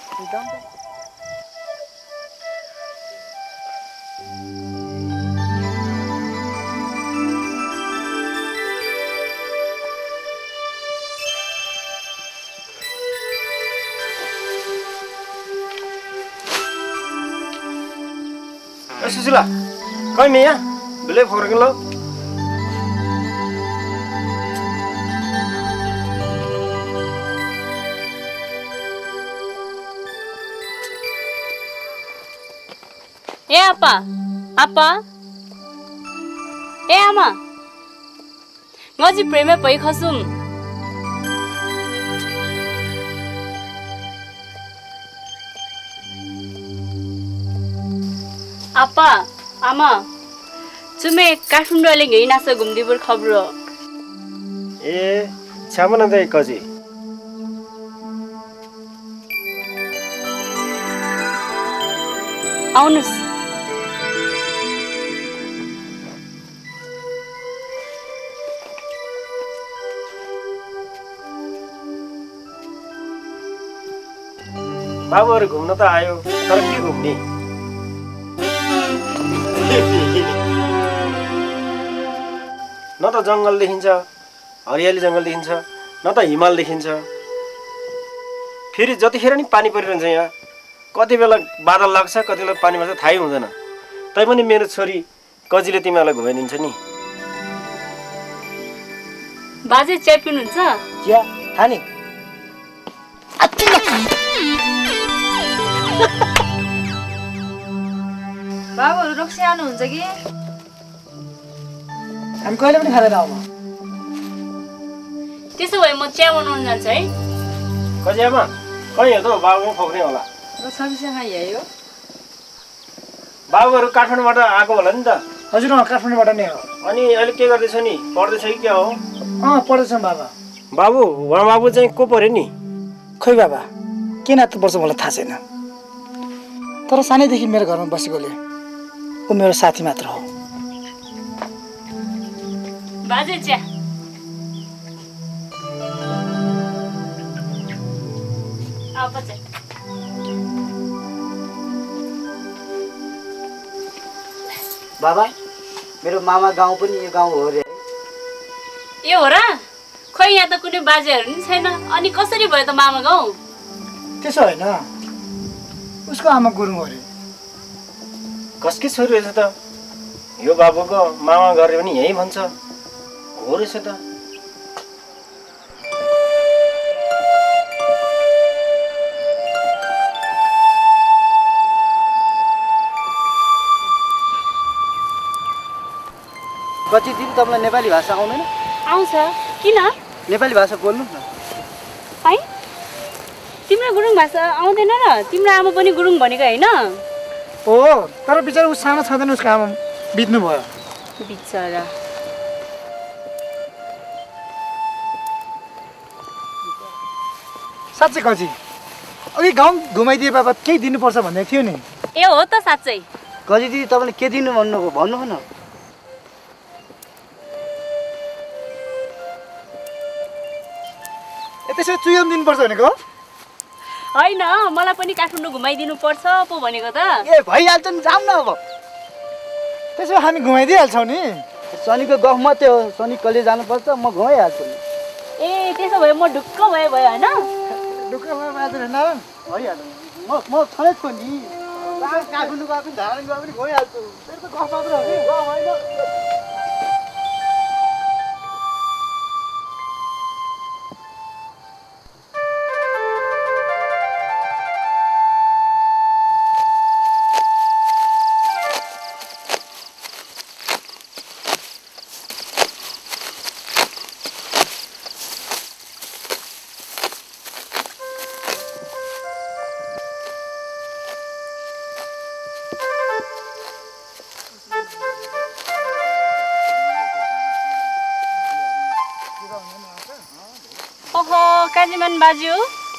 सुशीला खै मिया बेले फोक्रेको ल ए आपा आपा ए आमा ngजी प्रेमे पै खसुम आपा आमा चुमे काठमाडौँ अहिले गई नास घुम्दिपुर खब्रो ए छामन दे कजी आउनुस् बाबुहरु घुम्न त आयो तर के घुम्ने न त जङ्गल देखिन्छ हरियाली जङ्गल देखिन्छ न त हिमाल देखिन्छ फेरि जतिखेर नि पानी परिरहन्छ यहाँ कति बेला बादल लाग्छ कति बेला पानी पर्छ थाहै हुँदैन तैपनि मेरो छोरी कजीले तिमीलाई घुमाइदिन्छ नि बाजे चिया पिनुहुन्छ चिया खाने बाबुहरू रक्सी आउनुहुन्छ कि हामी कहिले पनि खाँदैन अब त्यसो भए म चिया बनाउन जान्छु है कजियामा कहीँ हो त बाबुमा खोक्ने होला र सब्जी खाइयो बाबुहरू काठमाडौँबाट आएको होला नि त हजुर अँ काठमाडौँबाट नै हो अनि अहिले के गर्दैछ नि पढ्दैछ कि क्या हो अँ पढ्दैछन् बाबा बाबु उहाँ बाबु चाहिँ को पर्यो नि खोइ बाबा के नातो पर्छ मलाई थाहा छैन तर सानैदेखि मेरो घरमा बसेकोले ऊ मेरो साथी मात्र हो बाजे चिया आपा बाबा मेरो मामा गाउँ पनि यो गाउँ हो रे ए हो र खै यहाँ त कुनै बाजेहरू नि छैन अनि कसरी भयो त मामा गाउँ त्यसो होइन उसको आमा गुरुङ हो रे कसकै छोरी रहेछ त यो बाबुको मामा गरे पनि यही भन्छ हो रहेछ त कति दिन तपाईँलाई नेपाली भाषा आउँदैन आउँछ किन नेपाली भाषा बोल्नु न है तिम्रो गुरुङ भाषा आउँदैन र तिम्रो आमा पनि गुरुङ भनेको होइन हो तर बिचरा ऊ सानो छँदैन उसको आमा बित्नु भयो बिचरा साँच्चै कजी अघि गाउँ घुमाइदिए बाबा केही दिनुपर्छ भनेको थियो नि ए हो त साँच्चै कजी दिदी तपाईँले के दिनु भन्नुभयो भन्नु न त्यसो चुयम दिनुपर्छ भनेको होइन मलाई पनि काठमाडौँ घुमाइदिनु पर्छ पो भनेको त ए भइहाल्छ नि जाऊँ न अब त्यसो हामी घुमाइदिइहाल्छौँ नि शनिको गफ मात्रै हो शनि कहिले जानुपर्छ म घुमाइहाल्छु नि ए त्यसो भए म ढुक्क भए भयो होइन ढुक्क भयो बाजे होइन भइहाल्छ म म छँदैछु नि काठमाडौँ गए पनि धारण गए पनि गइहाल्छु त्यो त गफ मात्र हो कि गफ होइन ओहो काजीमान बाज्यू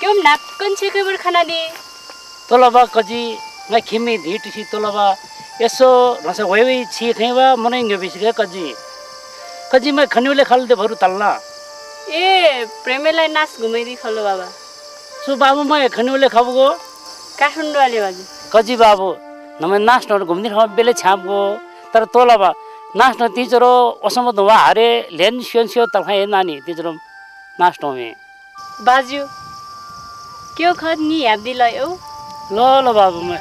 क्यों नाकन छे के खाना दे तोलाबा कजी मैं खिमी धीट सी तोलाबा यसो नसा वही वही छी खेवा मनेंगे बिसके कजी कजी मैं खनिवले खाल दे भरु तलना ए प्रेमेलाई नाच घुमाइदी खलो बाबा सो बाबू मैं खनिवले खाबगो काठमाडौँ वाले बाजू कजी बाबू नमे नाच न घुम्ने खाम बेले छापगो तर तोलाबा नाच न तिजरो असम दवा हारे लेन सियन सियो तखाए नानी तिजरो नाच न में बाजू क्यों खत नि याद दिलायो ल ल बाबू मैं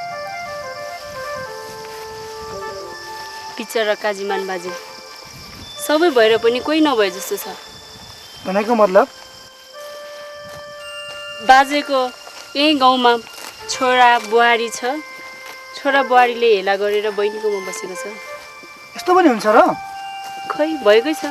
पिक्चर र काजीमान बाजे सबै भएर पनि कोही नभए जस्तो छ भनेको मतलब बाजेको यही गाउँमा छोरा बुहारी छ छोरा बुहारीले हेला गरेर बहिनीकोमा बसेको छ यस्तो पनि हुन्छ र खै भएकै छ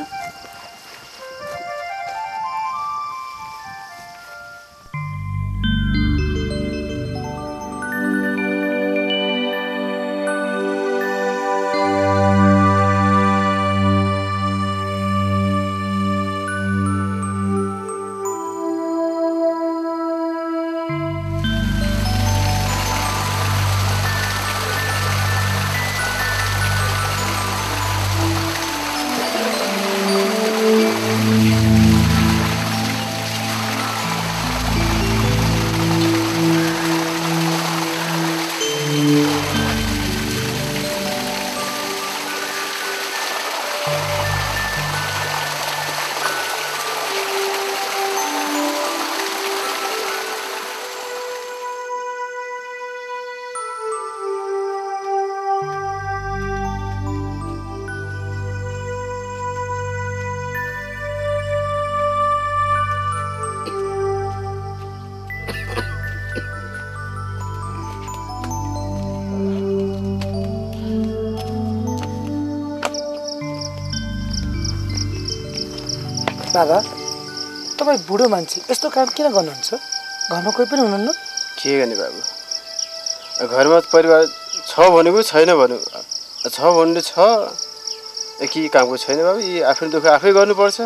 बाबा तपाईँ बुढो मान्छे यस्तो काम किन गर्नुहुन्छ घरमा कोही पनि हुनुहुन्न के गर्ने बाबु घरमा परिवार छ भनेको छैन भनौँ छ भन्ने छ कि कामको छैन बाबु यी आफ्नो दुःख आफै गर्नुपर्छ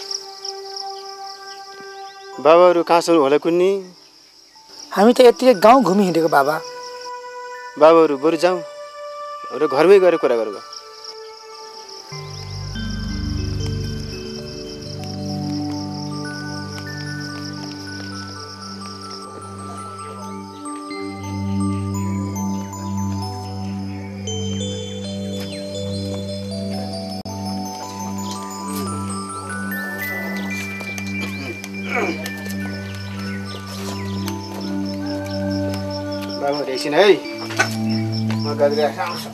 बाबाहरू कहाँ छन् होला कुन्नी हामी त यतिकै गाउँ घुमि हिँडेको बाबा बाबाहरू बरु जाउँ र घरमै गएर कुरा गरौँ बाबा एकछिन है म गरिरहेको आउँछु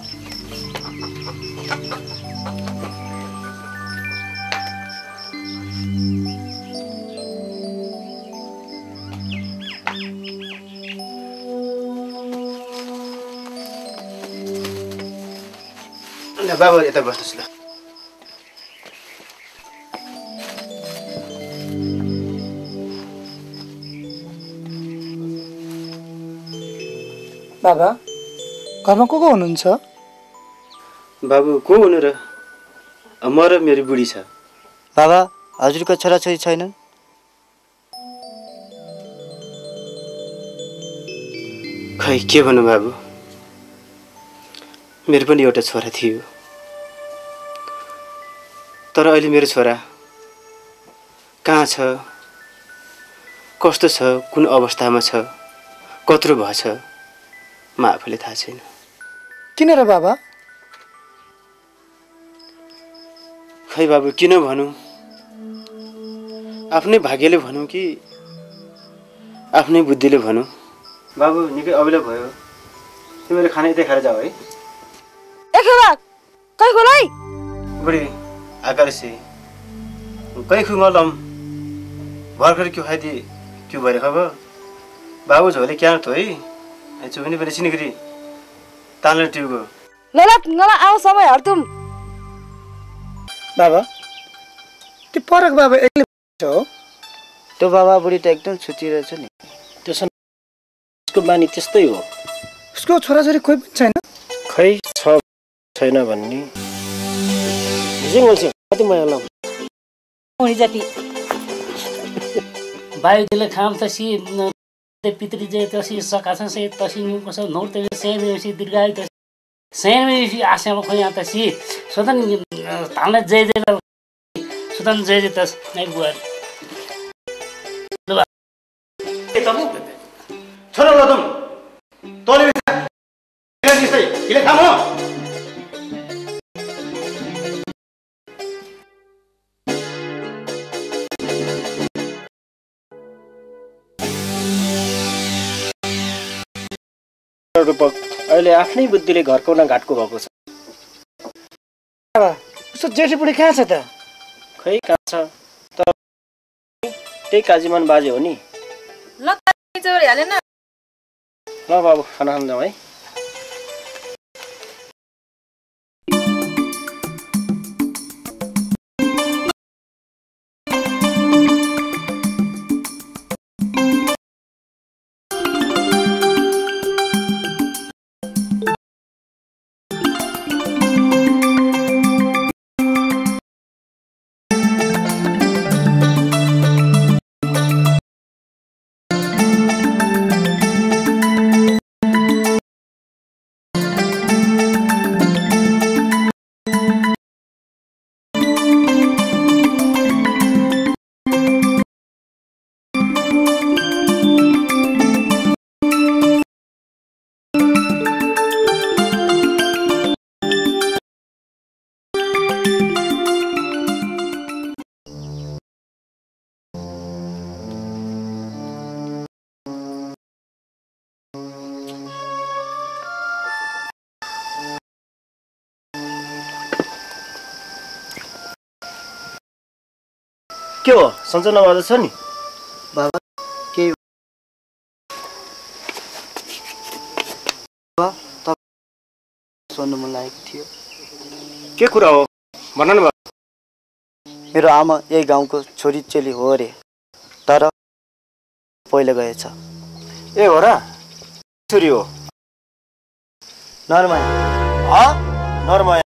ल बाबा यता बस्नुहोस् ल बाबा घरमा को को हुनुहुन्छ बाबु को हुनु र म र मेरो बुढी छ बाबा हजुरको छोराछोरी छैनन् खै के भन्नु बाबु मेरो पनि एउटा छोरा थियो तर अहिले मेरो छोरा कहाँ छ कस्तो छ कुन अवस्थामा छ कत्रो भएछ म आफूले थाहा छैन किन र बाबा खै बाबु किन भनौँ आफ्नै भाग्यले भनौँ कि आफ्नै बुद्धिले भनौँ बाबु निकै अबेला भयो तिमीले खाना यतै खाएर जाऊ है कहीं खोलाई बुढी आकाशी कहीं खुमलम भर्खर क्यों खाइदिए क्यों भरे खबर बाबु झोले क्या तो है चुनी पनि सिनिगरी तानले ट्युबको ललत नला आऊ समय हर्तुम बाबा त्यो परक बाबा एक्लै हो त्यो बाबा बुढी त एकदम छुटिरहेछ नि त्यो उसको बानी त्यस्तै हो उसको छोराछोरी कोही पनि छैन खै छ छैन भन्ने हिजो गल्छ कति माया लाम हुने जाति बाई दिले खाम तसी पितरी जे तसी सकाछ से तसी न्यू कसो नोट ते सेन सी दीर्घायु तसी सेन सी आशा खो यहाँ तसी स्वतन तालने जय जय स्वतन जय जय तस नै बुआ छोरो लदम तोले किले दिसै किले खाम हो रूपक अहिले आफ्नै बुद्धिले घरको न घाटको भएको छ। उसो जेठी बुढी कहाँ छ त? खै कहाँ छ त? त्यही काजीमान बाजे हो नि। ल चोरी हाले न। ल बाबु खाना खान जाउँ है। के हो सन्चो नभएको छ नि बाबा? के सोध्नु मन लागेको थियो। के कुरा हो भन न बाबा। मेरो आमा यही गाउँको छोरी चेली हो अरे, तर पहिला गएछ। ए हो र? छोरी हो? नरमाया। ह? नरमाया।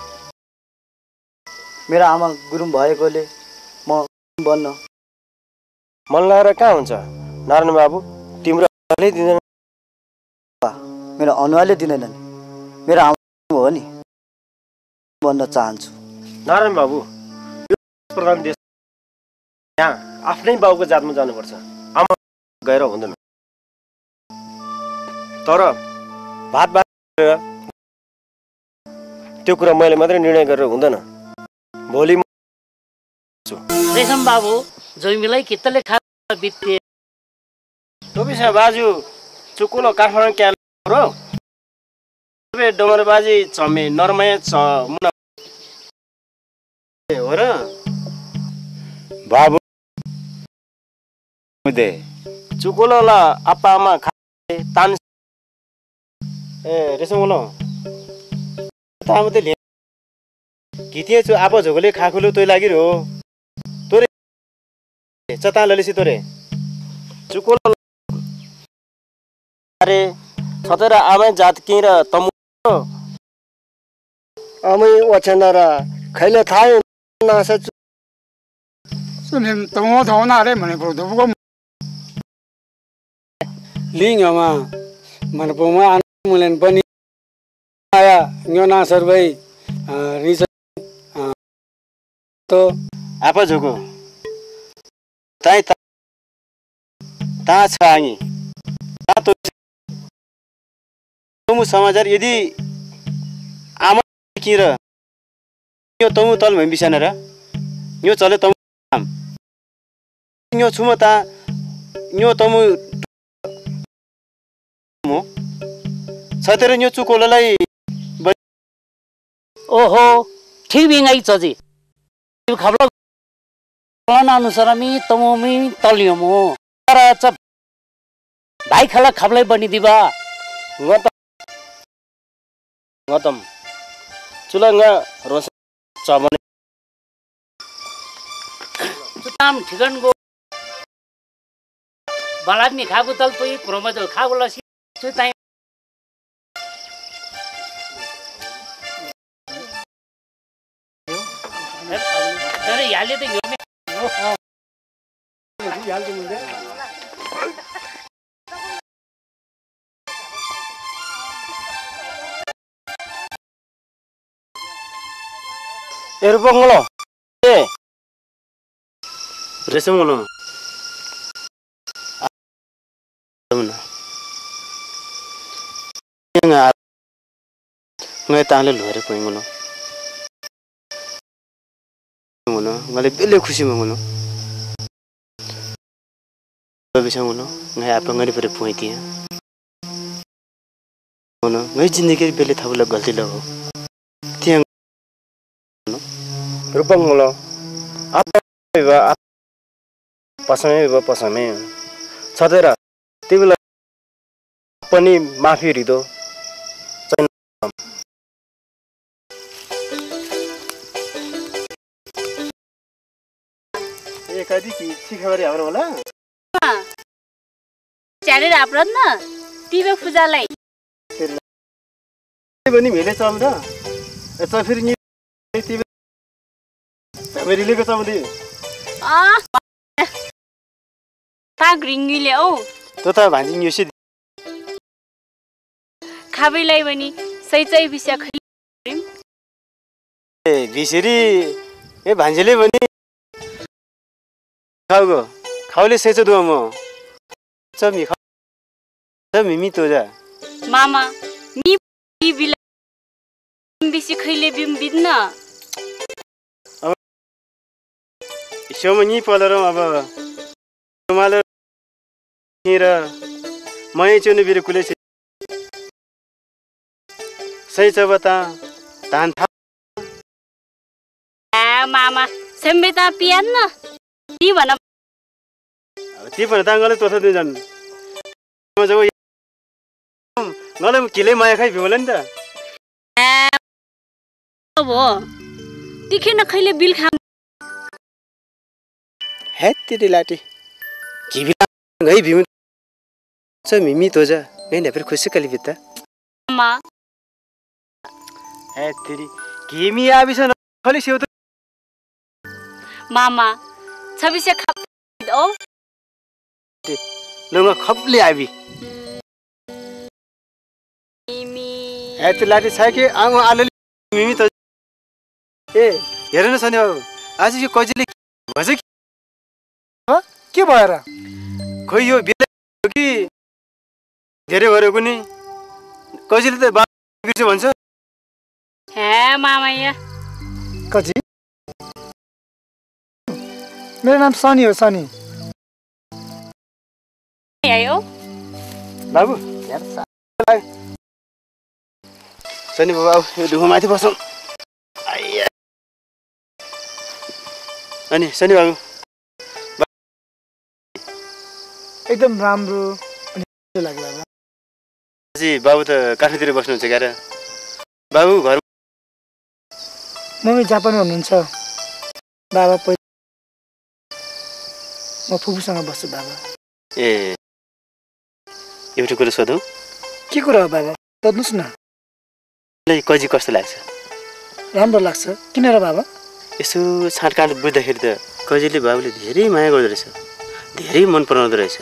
मेरो आमा गुरुङ भएकोले म बन्न मन लागेर कहाँ हुन्छ नारायण बाबु? तिम्रो अनुहारले दिँदैन। मेरो अनुहारले दिँदैनन्, मेरो आमा हो नि, बन्न चाहन्छु। नारायण बाबु, यो प्रधान देश यहाँ आफ्नै बाबुको जातमा जानुपर्छ। आमा गएर हुँदैन। तर भात भात त्यो कुरा मैले मात्रै निर्णय गरेर हुँदैन। भोलि रेशम बाबु जमिलाई कितले खा बित्ते टोपिसा बाजु चुकुलो काठमाडौँ क्या रो बे डमर बाजी चमे नरमय छ मुना हो र? बाबु दे चुकुलो ला आप्पा आमा खाए तान ए रेशम बोलो ताम त ले कितिए छु आपो झोगले खाखुलो तोइ लागि रो तोरे चता ललिसी तोरे चुकुलो अरे छतेर आमै जात किर तमु आमै वचन र खैले थाय नास सुने तमो धौना रे भने पुदुको लिङमा मन पोमा मुलेन पनि आया न्योना सरबै रिस तो आपा झोको ताई ता ता छाङी ता तो तमु समाचार यदि आमा किर यो तमु तल भइ बिसान र यो चले तमु काम यो छुम ता यो तमु मो छतेर यो चुकोललाई ओहो ठीक बिंगाई चजी खबल प्लान अनुसार मी तमोमी तलियमो तर च भाइ खला खबलै बनि दिबा ngot ngotam चुलंगा रोस चमने सुताम ठिकन गो बालादमी खागु तल पई क्रोमा जो खागु लसी सुताइ अरे याले त यो हाल्छु मुले ए रुपङ्गलो ए रेसमलो ngai tangले lore poingono ngono ngale bele khusi mangono babisa ngono ngai apa ngari pare poitia ngono ngai जिंदगी bele thabula galti lago tiang रुपङ्गलो apa ba pasame ba pasame छदेरा तिमीलाई पनि माफी रिदो ए कदी की सिखबरे हाम्रो होला च्यालेर आपरत न तिबे पूजालाई पनि मेले चम्दा छ फेरि नि तिबे मेरी लेको चम्दी आ ता ग्रिङ्गीले औ त त भान्जी न्युसी खाबैलाई पनि सही चाहिँ विषय खै ए बिसरी ए भान्जीले पनि खाउगो खाउले सेचो दुम चमी खा चमी मि तोजा मामा मि बिला बिसी खैले बिम बिन्न अब सोमनी पलर अब माल र मय चुने बिरे कुले सही छ बता धान था ए मामा सेम्बेता पियान न ती भन ती भन तांगले तोथ दिन जन म जब गले किले माया खाइ भिमले नि त ए अब तिखे न खैले बिल खाम हे तेरी लाटी किबिला गई भिम छ मिमी तोजा गई न फिर खुशी कली बिता मा हे तेरी किमी आबिस न खली सेउ त मामा छबिसे खप ओ लंगा खपले आबी मिमी ए त लाटी छाके आगो आलले मिमी त ए हेर न सनी बाबु आज यो कजिले भज कि ह के भएर खोइ यो बिले कि धेरै गरेको नि कजिले त बा बिर्छ भन्छ हे मामा या कजी मेरो नाम सनी हो सनी आयो बाबु यार साला सनी बाबु आउ यो ढुङ्गा माथि बसौँ आइया अनि सनी बाबु एकदम राम्रो अनि लाग्यो बाबा जी बाबु त काठमाडौँतिर बस्नुहुन्छ क्यारे बाबु घर मम्मी जापानमा हुनुहुन्छ बाबा पहिला म फुपूसँग बस्छु बाबा ए एउटा कुरा सोधौँ के कुरा हो बाबा सोध्नुहोस् न मलाई कजी कस्तो लाग्छ राम्रो लाग्छ किन र बाबा यसो छाँटकाँट बुझ्दाखेरि त कजीले बाबुले धेरै माया गर्दो रहेछ धेरै मन पराउँदो रहेछ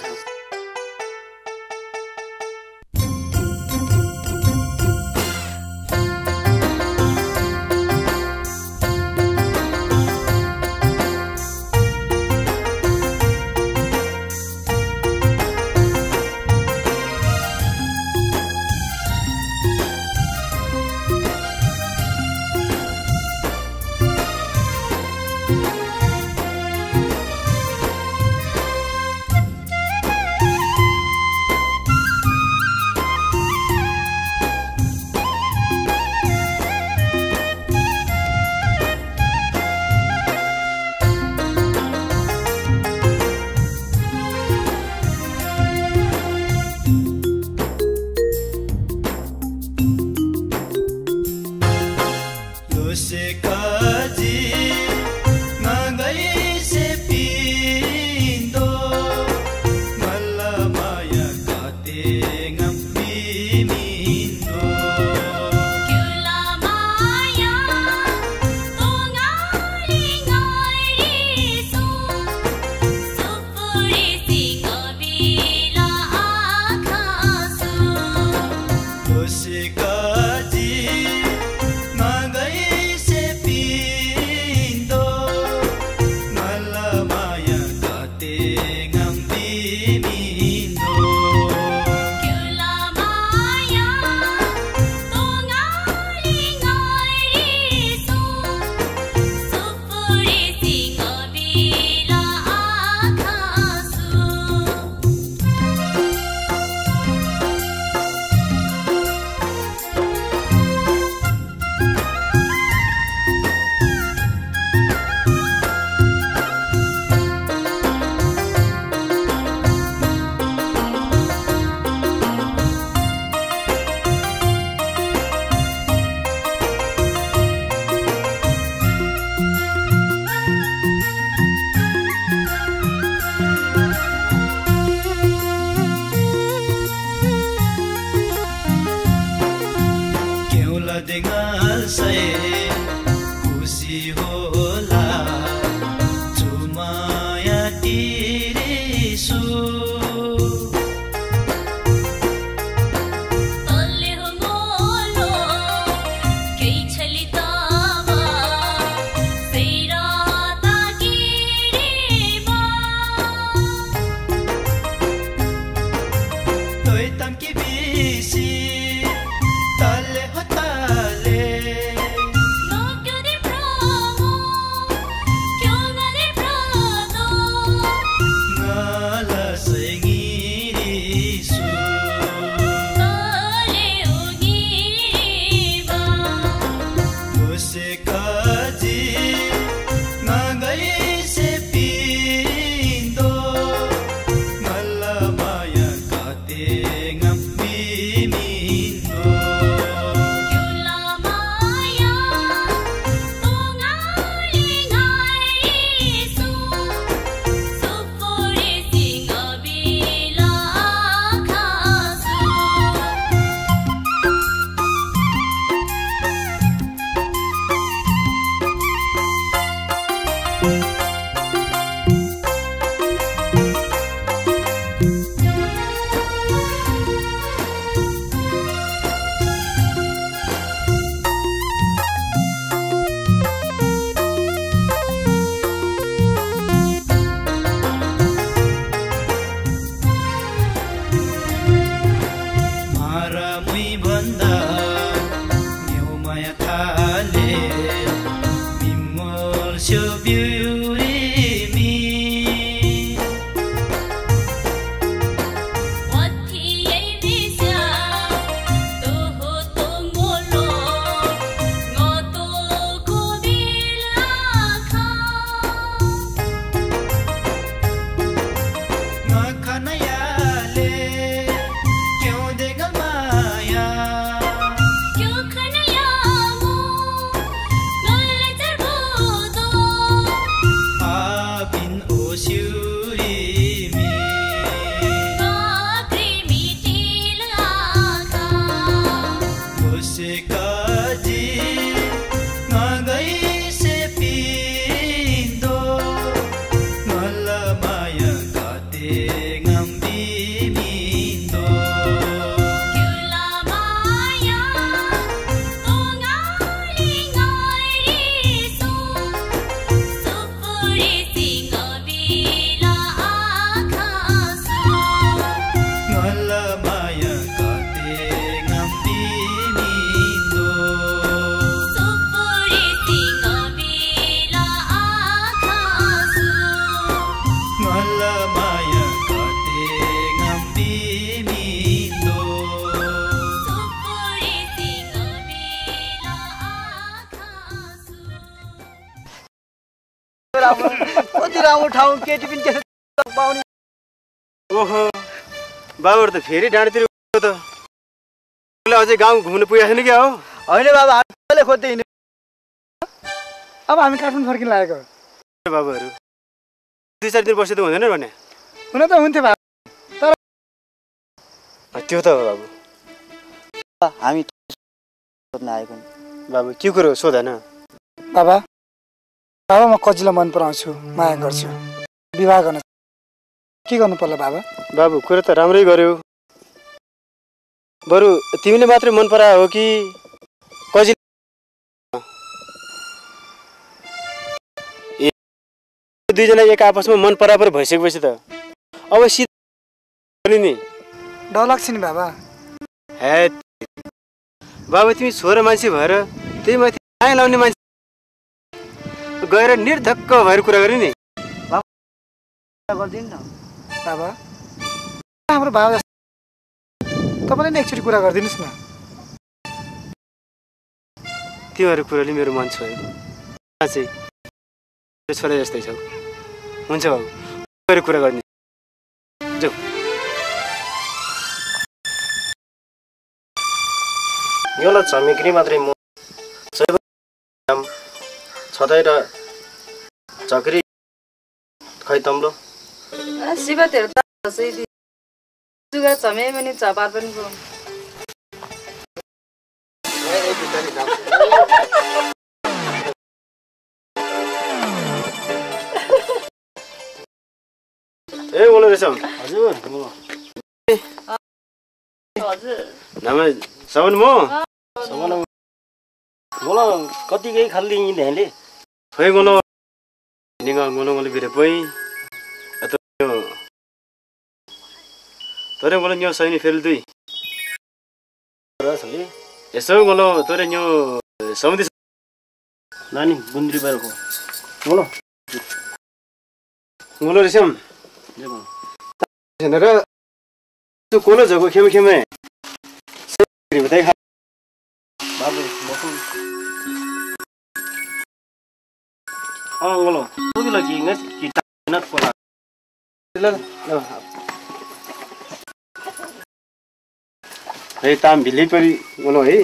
आमा कति राम्रो ठाउँ केटी पनि के पाउने। ओहो बाबुहरू त फेरि डाँडातिर त अझै गाउँ घुम्नु पुगेको छैन क्या हो? होइन बाबा हामी कसैले खोज्दै हिँड्यो। अब हामी काठमाडौँ फर्किन लागेको बाबुहरू दुई चार दिन बस्यो त हुँदैन भने? हुन त हुन्थ्यो बाबा तर त्यो त हो बाबु। हामी सोध्न आएको नि। बाबु के कुरो सोधेन? बाबा बाबा म कजिलाई मन पराउँछु, माया गर्छु, विवाह गर्न के गर्नु पर्ला बाबा? बाबु कुरो त राम्रै गर्यो। बरु तिमीले मात्रै मन परायो हो कि कजी? दुईजना एक आपसमा मन परापर भइसकेपछि त अब सिधा नि डर लाग्छ नि बाबा। हे बाबु तिमी छोरो मान्छे भएर त्यही माथि माया लाउने मान्छे गएर निर्धक्क भएर कुरा गरे नि। गरिदिनु न बाबा, हाम्रो बाबा तपाईँले नि एकचोटि कुरा गरिदिनुहोस् न। तिमीहरू कुराले मेरो मन छोयो। चाहिँ छोरा जस्तै छौ। हुन्छ बाबु गएर कुरा गर्ने जाऊ। योलाई झमेक्री मात्रै म छँदै र झक्री खै तम्लो सिबतेर त सही जुगा छमे पनि चपार पनि को ए बोल्नु रहेछ हजुर हजुर नाम सावन म सावन मोला कति गई खाली ध्यानले खोइ गोलो निगा गोलो गोलो बिरे पई अत तोरे गोलो न्यो सैनी फेल दुई रसले यसो गोलो तोरे न्यो समुद्र नानी बुन्द्री बारको गोलो गोलो रेसम जेको जनर तो कोलो जगो खेम खेमे से बताइ खा बाबु मखु अ गोलो तो लगी ngस kita nak pola ल ल हे ताम भिलै परि गोलो है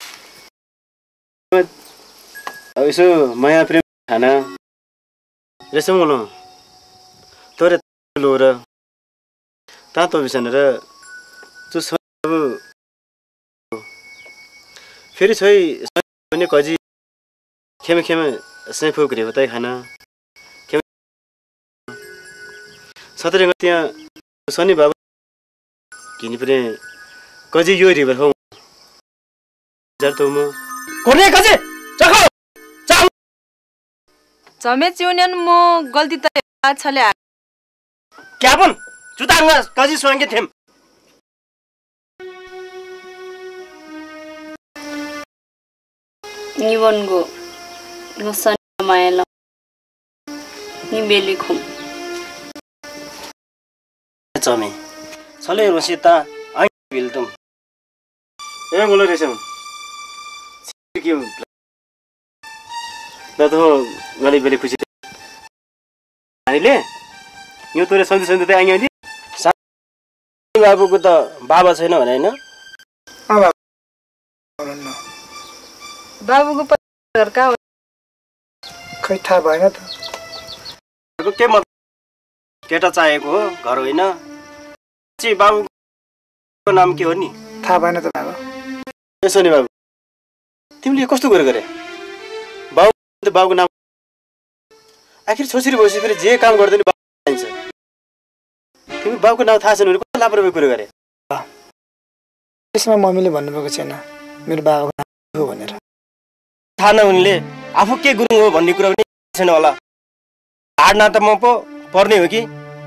अब यसो माया प्रेम खाना रेसम गोलो तोरे लोर तातो बिसन र चु सब फेरि छै पनि कजी खेमे खेमे सेफो गरे बताइ खाना खेमे सतरे त्यहाँ शनि बाबा किनि पनि कजी यो रिभर हो जर त म कोने कजी चखो चाउ छमे चिउन्यान म गल्ती त छले क्यापन जुतांगा कजी सोंगे थेम निवनको नसन मायाला नि बेलिखुम चमे छले रोसिता आइ बिल्दम ए गोलो रेसम के द त गली बेली खुसी हामीले यो तोरे सन्धि सन्धि त आइयो नि बाबुको त बाबा छैन भने हैन बाबुको घरका खै थाहा भएन त के मतलब केटा चाहिएको हो घर होइन छि बाबुको नाम के हो नि थाहा भएन त बाबा यसो नि बाबु तिमीले कस्तो गरे गरे बाबु त बाबुको नाम आखिर छोरी भएपछि फेरि जे काम गर्दैन बाबु चाहिन्छ तिमी बाबुको नाम थाहा छैन भने कस्तो लापरवाही कुरा गरे त्यसमा मम्मीले भन्नुभएको छैन मेरो बाबाको नाम हो भनेर थाहा नहुनेले आफू के गुरुङ हो भन्ने कुरा पनि छैन होला हाड नातामा पो पर्ने हो कि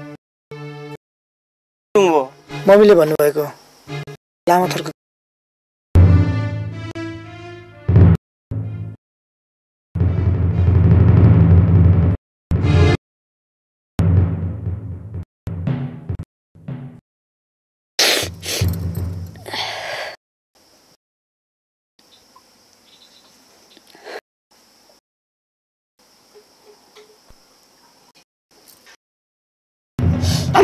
गुरुङ हो मम्मीले भन्नुभएको लामो थरको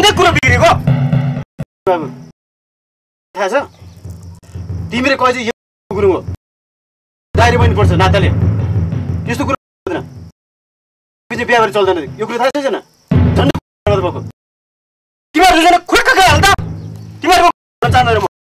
कुनै कुरो बिग्रेको बाबु थाहा छ तिमीले कहिले यो गुरु हो दाइरे बन्नु पर्छ नाताले त्यस्तो कुरो हुँदैन बिजे बिहा गरेर चल्दैन यो कुरो थाहा छैन झन् भएको तिमीहरू दुईजना खुर्क गइहाल्दा तिमीहरू चाहँदैन म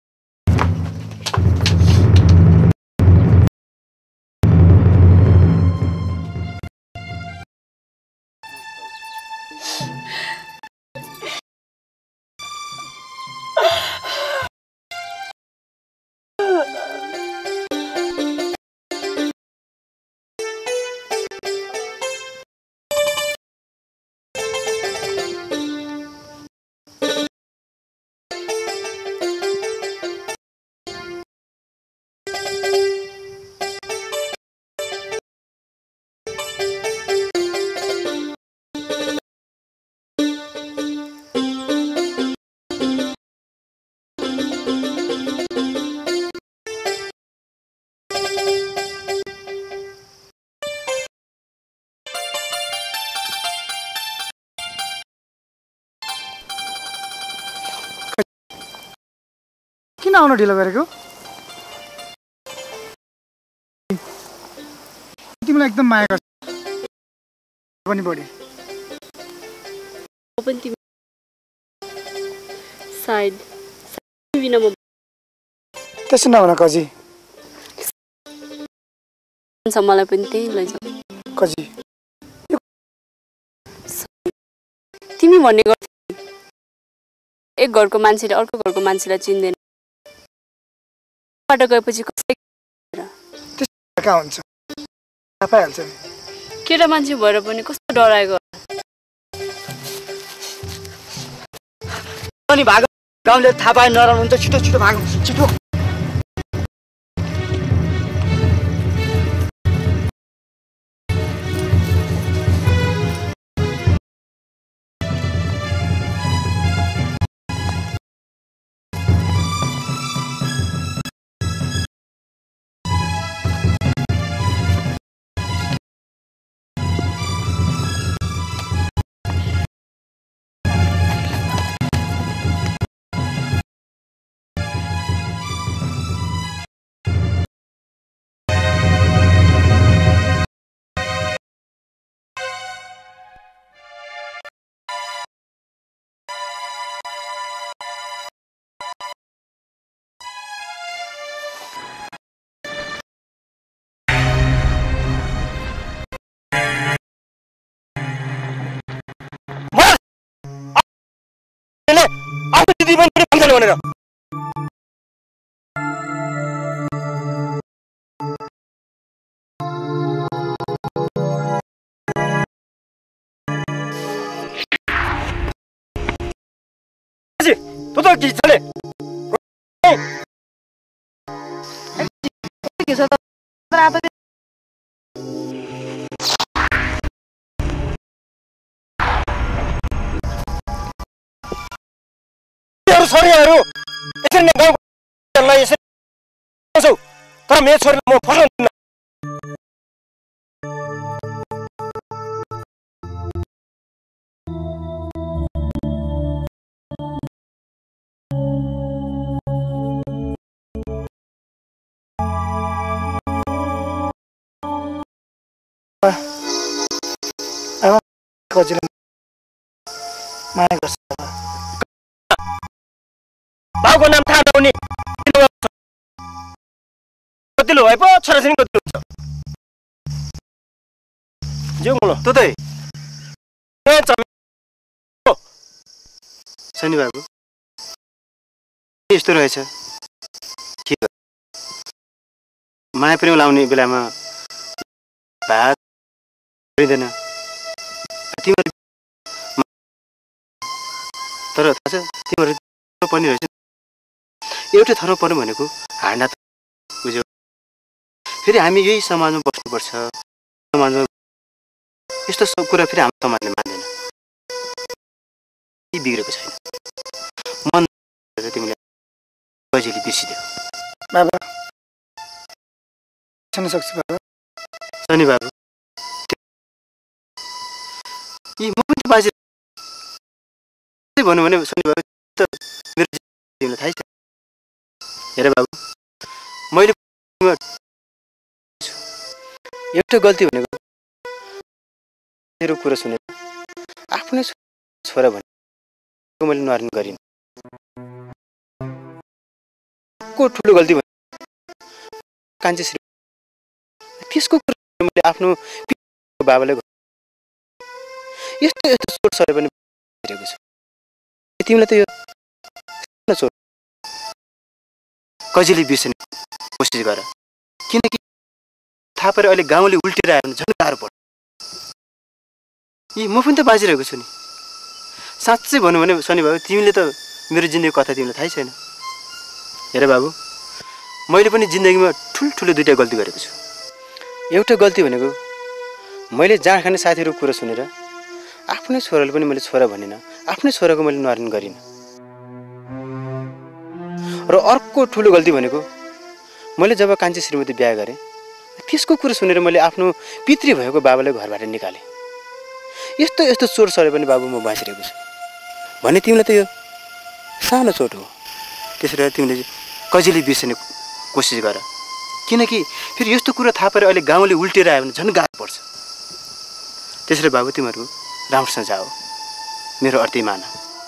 किन आउन ढिलो गरेको तिमीलाई एकदम माया गर्छ पनि बढी पनि तिमी सायद बिना म त्यसो नहुन कजी मलाई पनि त्यही लैजाऊ कजी तिमी भन्ने गर्छ एक घरको मान्छेले अर्को घरको मान्छेलाई चिन्दैन बाटो गएपछि कसै कहाँ हुन्छ थाहा पाइहाल्छ नि केटा मान्छे भएर पनि कस्तो डराएको अनि भाग गाउँले थाहा पाए नराम्रो हुन्छ छिटो छिटो भाग छिटो भनेर तो तो की चले छोरीहरू यसरी नै गाउँलाई यसरी तर मेरो छोरीलाई म फसाउँदिन माया गर्छ बाउको नाम थाहा नहुने कतिलो भए पो छोराछोरी कतिलो हुन्छ जिउ मुलो त शनि बाबु यस्तो रहेछ के माया प्रेम लाउने बेलामा भाग गरिँदैन तिमीहरू तर थाहा छ तिमीहरू पनि रहेछ एउटै थरो पर्नु भनेको हार्ना त बुझ्यौ फेरि हामी यही समाजमा बस्नुपर्छ समाजमा यस्तो सब कुरा फेरि हाम्रो समाजले मान्दैन केही बिग्रेको छैन मन तिमीले बजेली बिर्सिदेऊ बाबा सुन्न सक्छु बाबा शनि बाबु यी म पनि बाजे साँच्चै भन्नु भने शनि बाबु त मेरो तिमीलाई थाहै छ। हेर बाबु मैले एउटा गल्ती भनेको मेरो कुरा सुनेर आफ्नै छोरा भनेको मैले नर्न गरिनँ। को ठुलो गल्ती भने कान्छी श्री त्यसको कुरा मैले आफ्नो बाबालाई यस्तो यस्तो चोट सरे पनि हेरेको छु। तिमीलाई त यो चोट कजिली बिर्सने कोसिस गर, किनकि थाहा पाएर अहिले गाउँले उल्टेर आयो भने झन् गाह्रो पर्छ। यी म पनि त बाँचिरहेको छु नि। साँच्चै भनौँ भने शनि बाबु तिमीले त मेरो जिन्दगीको कथा तिमीलाई थाहै छैन। हेर बाबु मैले पनि जिन्दगीमा ठुल्ठुलो दुईवटा गल्ती गरेको छु। एउटा गल्ती भनेको मैले जहाँ खाने साथीहरूको कुरा सुनेर आफ्नै छोराले पनि मैले छोरा भनिनँ, आफ्नै छोराको मैले नर्न गरिनँ। र अर्को ठुलो गल्ती भनेको मैले जब कान्छी श्रीमती बिहा गरेँ त्यसको कुरा सुनेर मैले आफ्नो पितृ भएको बाबालाई घरबाट निकालेँ। यस्तो यस्तो चोट सरे पनि बाबु म बाँचिरहेको छु भने तिमीलाई त यो सानो चोट हो। त्यसरी तिमीले कजिली बिर्सने कोसिस गर, किनकि फेरि यस्तो कुरा थाहा पाएर अहिले गाउँले उल्टेर आयो भने झन् गाह्रो पर्छ। त्यसरी बाबु तिमीहरू राम्रोसँग जाऊ, मेरो अर्थी मान।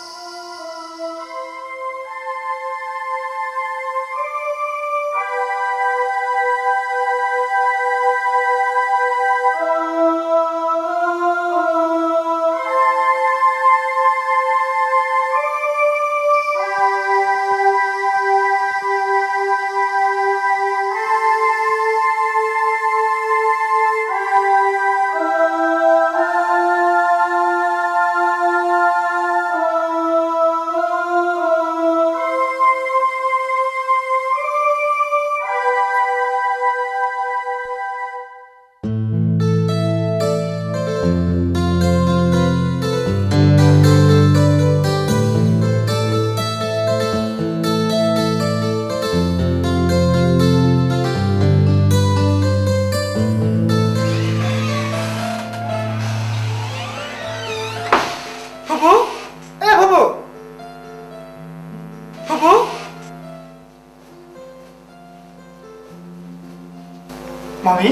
मम्मी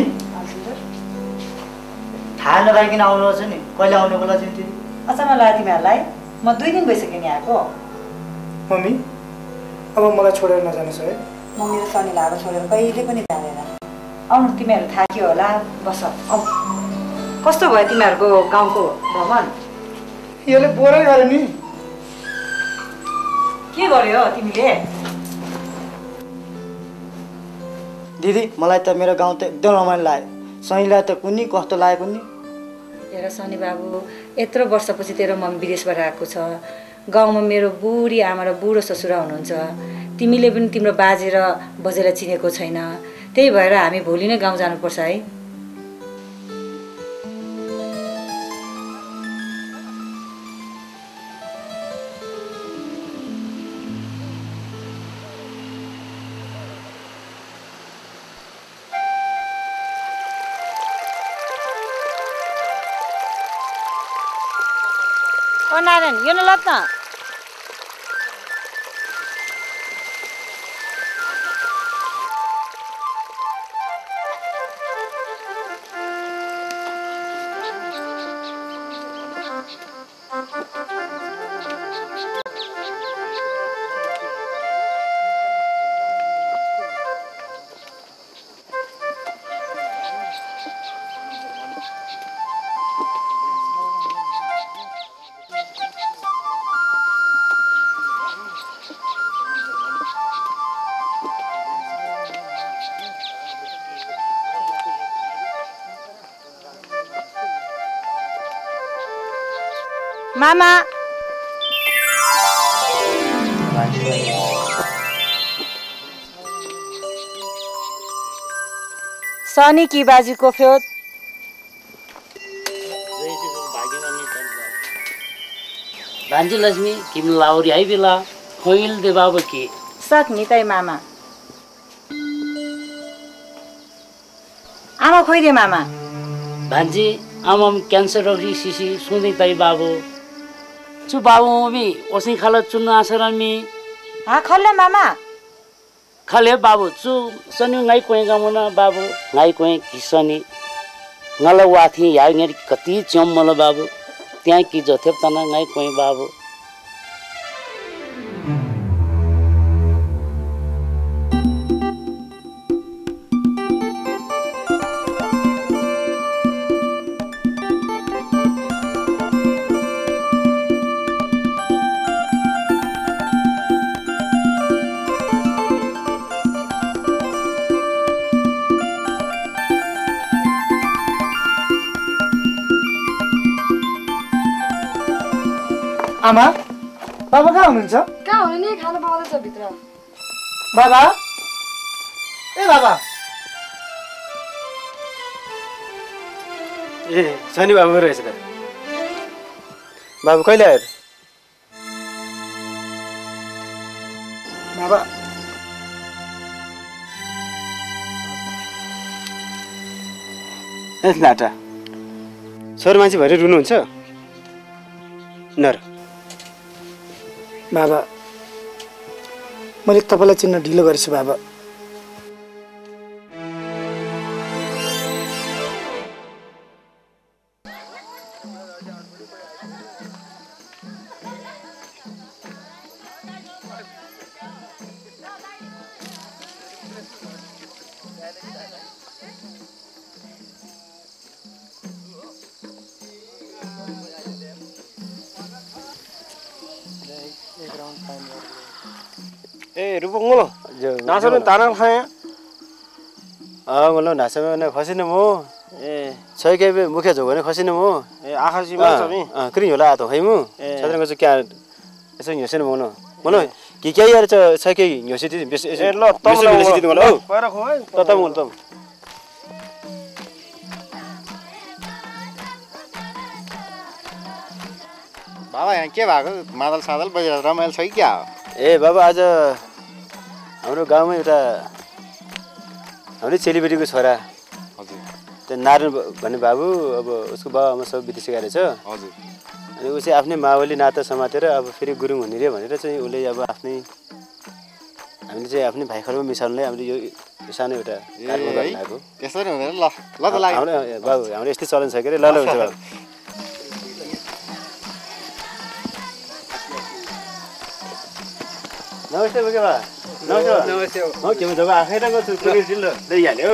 थाहा नपाइकन आउनुहोस् नि, कहिले आउने बोला चाहिँ अचम्म लाग्यो तिमीहरूलाई? म दुई दिन भइसक्यो नि आएको। मम्मी अब मलाई छोडेर नजानुहोस् है। म मेरो शनि लाएर छोडेर कहिले पनि जाँदैन। आउनु तिमीहरू थाक्यो होला, बस आऊ। कस्तो भयो तिमीहरूको गाउँको भ्रमण? यसले बोरै गऱ्यो नि। के गर्यो तिमीले? दिदी मलाई त मेरो गाउँ त एकदम रमाइलो लाग्यो। शनिलाई त कुन्नी कस्तो लाग्यो कुन्नी। हेर शनि बाबु, यत्रो वर्षपछि तेरो मम्मी विदेशबाट आएको छ। गाउँमा मेरो बुढी आमा र बुढो ससुरा हुनुहुन्छ। तिमीले पनि तिम्रो बाजे र बजेलाई चिनेको छैन। त्यही भएर हामी भोलि नै गाउँ जानुपर्छ है। ओ नारायण, यो न लत न। मामा शनि की बाजी को फ्योत भान्जी लक्ष्मी किम लाउरी आई बेला खोइल दे बाबा की सक्नी तै मामा आमा खोइदे मामा भान्जी आमाम क्यान्सर रोगी सिसी सुन्दै तै बाबु चु बाबु मम्मी ओसिं खाला चुन्न आसरमी हाँ खल्ले मामा खाले बाबु चु सनी ngai कोइ गमना बाबु ngai कोइ Kisni ngala wathi ya ngeri kati chom mala babu त्यहाँ कि जथेप तना ngai कोइ बाबु आमा बाबा कहाँ हुनुहुन्छ कहाँ हुनु नि खाना बनाउँदैछ भित्र बाबा ए बाबा ए शनि बाबु रहेछ त बाबु कहिले आयो बाबा ए नाटा छोरो मान्छे भएर रुनुहुन्छ नर बाबा मैले तपाईँलाई चिन्न ढिलो गरेछु बाबा ए रुपङ ngolo नासमे ताना खाए अ ngolo नासमे ने खसिने मो ए छैके मुखे जो भने खसिने मो ए आखा सिमा समी अ क्रि होला त खैमु छत्रको चाहिँ क्या यसो न्योसेन मनो मनो कि के यार छ छैके न्योसिति बेस ए ल तम न्योसिति ngolo पर खो है त त ngolo त बाबा यहाँ के भएको मादल सादल बजेर रमाइलो छ कि क्या हो ए बाबा आज हाम्रो गाउँमा एउटा हाम्रै चेलीबेटीको छोरा हजुर त्यो नारायण भन्ने बाबु अब उसको बाबाआमा सब बितिसकेको रहेछ हजुर अनि ऊ चाहिँ आफ्नै मावली नाता समातेर अब फेरि गुरुङ हुने रे भनेर चाहिँ उसले अब आफ्नै हामीले चाहिँ आफ्नै भाइ खरमा मिसाउनुलाई हामीले यो सानो एउटा कार्यक्रम गर्न आएको त्यसरी हुँदैन ल ल त लाग्यो हाम्रो बाबु हाम्रो यस्तै चलन छ के अरे ल ल हुन्छ बाबु नमस्ते बकेबा नमस्ते नमस्ते हो के भन्छ बा आखै रंग छु पुलिस जिल्लो ल्याइहाल्यो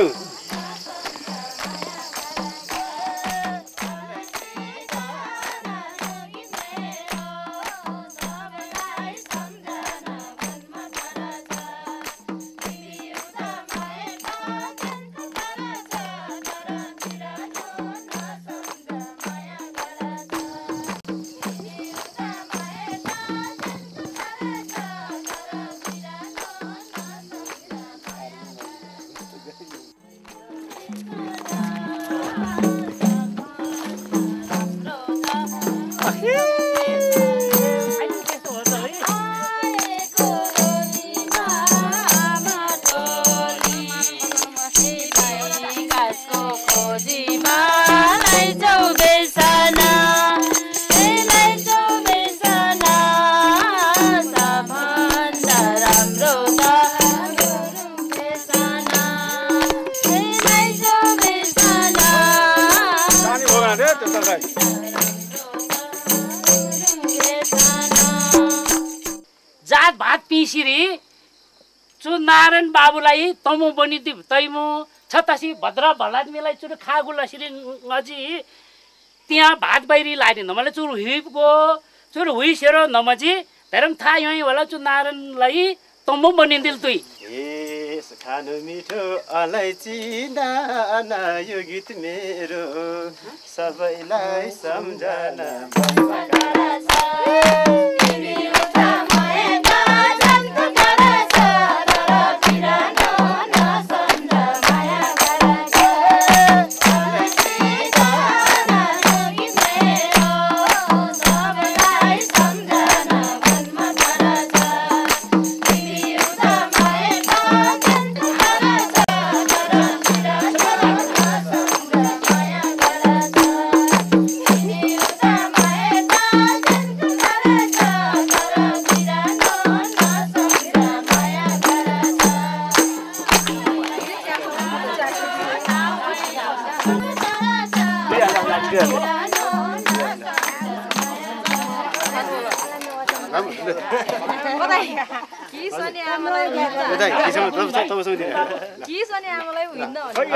जात भात पिसिरी चु नारायण बाबुलाई तमु बनिदि तैमु छतासी भद्र भलाद मेलाई चुर खागुला सिरि ngजी त्यहाँ भात बाहिरी लादि नमले चुर हिपको चुर हुइसेरो नमजी धरम था यही होला चु नारायणलाई तमु बनिदिल तुई ए खानु मिठो अलैची नाना यो गीत मेरो सबैलाई सम्झना कि सनी आमालाई दाइ किसम तब तब सोधि कि सनी आमालाई हिँड्न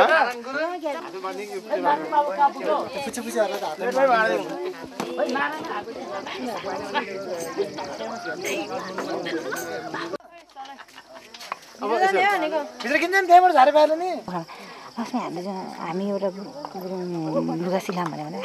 पुछ पुछ होला त हातले अब भित्र किन जाने त्यहाँबाट झारे पाएन नि लक्ष्मी हामीले हामी एउटा लुगा सिलाम भन्यो भने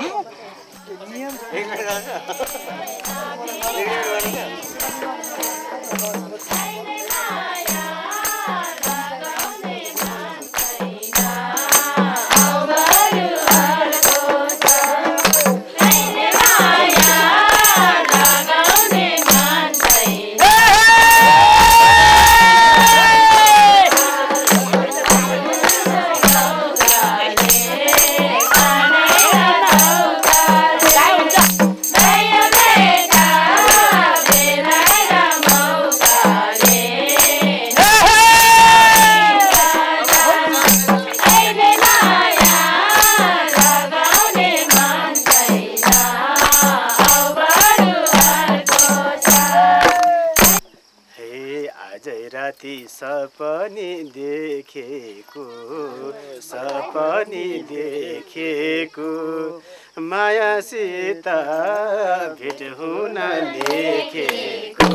सपनी देखेको सपनी देखेको मायासित भेट हुन लेखेको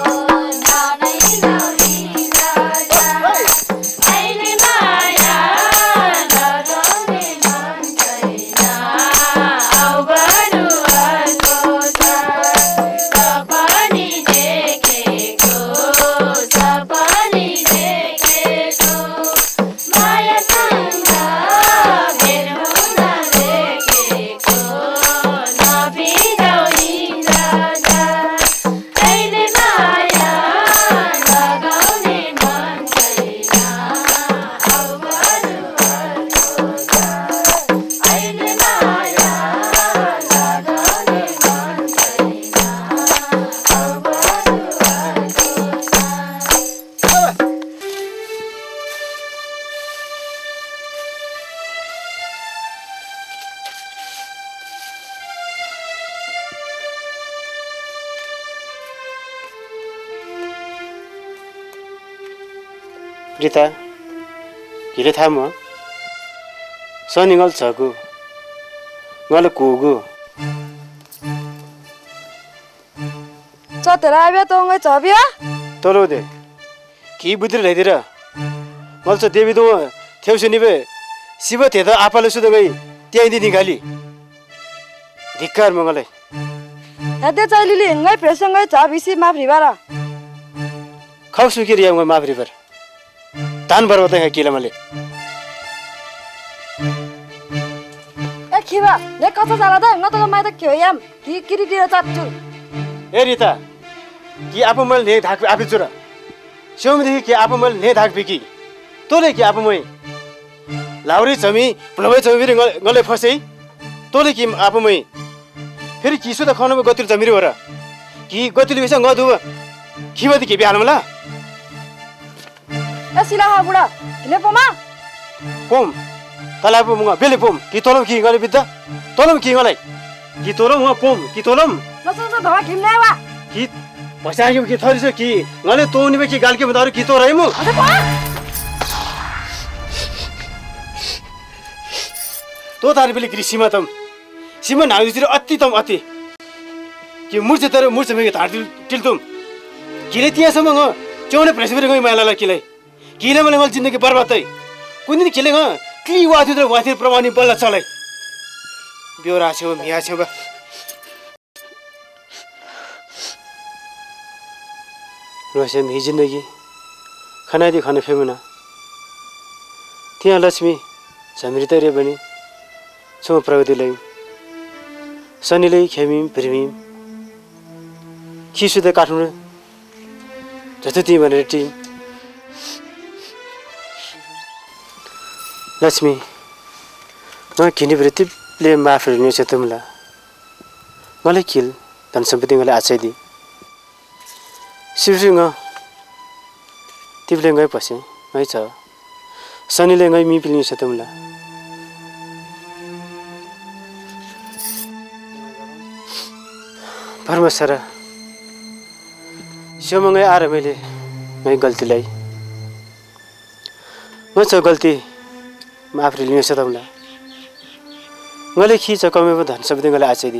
रिता हिले थाम सनिगल छगु गल कुगु चतेरा आबे तोंगे छबिया तोलो दे की बुद्री लैदिर मल्छ देवी दो थेउसे निबे शिव थे त आपाले सुद गई त्यही दिन निकाली धिक्कार मंगले हदे चाइलिले हिंगै प्रेसंगै छबिसी माफरी बारा खाउ सुकिर याम माफरी बर तान पर्वत है किलमले ए खिबा ले कता जाला त न त माइ त के याम कि किरी दिर चाच्चु ए रिता कि आप मल ने धाक आफे जुरा सेउम देखि कि आप मल ने धाक बिकी तोले कि आप मै लाउरी छमी भलबै छमी फेरि गले फसै तोले कि आप मै फेरि किसु त खनु गतिर जमिरी हो र कि गतिले बिसा गदु खिबति के बिहान मला ए सिला हा बुढा ले पमा पोम तला पो मुगा बेले पोम कि तोलम कि गले बिद्दा तोलम कि गले कि तोलम मुगा पोम कि तोलम नसो त धवा खिम्ने वा कि पसायो कि थरिस कि गले तोनी बे कि गाल के बदारु कि तो रहिमु अझ पा तो तार बेले कि सीमा तम सीमा नाउदिर अति तम अति कि मुर्छ तर मुर्छ मे तार टिल तुम किले तियासम ग चौने प्रेसबेर गई मालाला किले किले मलाई मल जिन्दगी बर्बाद तै कुन दिन किले ग क्ली वाथि तर वाथि प्रमाणि बल्ल चले ब्योरा छेउ मिया छेउ रोसे मी जिन्दगी खनादि खने फेमुना त्यहाँ लक्ष्मी झमिरी तरे बनी छो प्रगतिलाई शनिले खेमी प्रेमी खिसु त काठमाडौँ जति भनेर टिम लक्ष्मी म किने वृत्तिले माफ हुने छ तिमीलाई मलाई किल धन सम्पत्ति मलाई आछै दि शिवसिंह तिमीले गए पछि है छ शनिले गई मी पिल्ने छ तिमीलाई परमेश्वर स्योमङ्गै आएर मैले मै गल्तीलाई म छ गल्ती म आफूले लिन सताउँला मैले खिच कमेको धन सबै गले आचेदी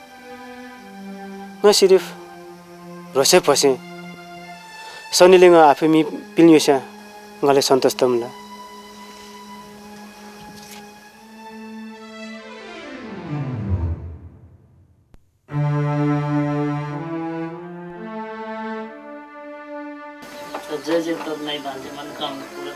म सिर्फ रोसे फसेँ सनीले म आफै मि पिल्नियोसा गले सन्तोष तमला जय जय तब नहीं बांधे मन काम पूरा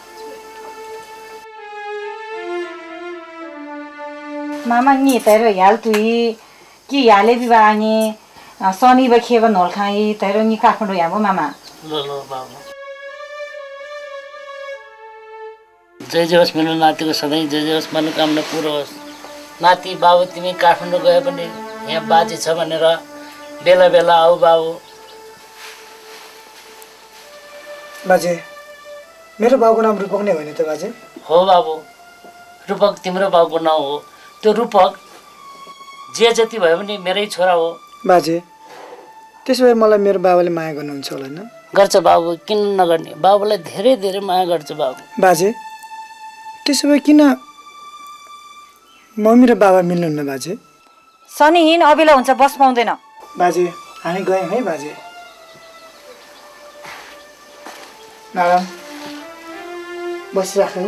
मामा नि तेरो याल तुई कि याले बिवानी सनी बखेब नोल खाई तेरो नि काठमाडौँ याबो मामा ल ल बाबु जय जय होस् मेरो नातिको सधैँ जय जय होस् मनोकामना पुरो होस् नाति बाबु तिमी काठमाडौँ गए पनि यहाँ बाजे छ भनेर बेला बेला आऊ बाबु बाजे मेरो बाबुको नाम रूपक नै होइन त बाजे हो बाबु रूपक तिम्रो बाबुको नाम हो त्यो रूपक जे जति भयो भने मेरै छोरा हो बाजे त्यसो भए मलाई मेरो बाबाले माया गर्नुहुन्छ होला हैन गर्छ बाबु किन नगर्ने बाबुलाई धेरै धेरै माया गर्छ बाबु बाजे त्यसो भए किन मम्मी र बाबा मिल्नुहुन्न बाजे सनी हिँड अबेला हुन्छ बस पाउँदैन बाजे हामी गयौँ है बाजे नारायण बसिराख्नु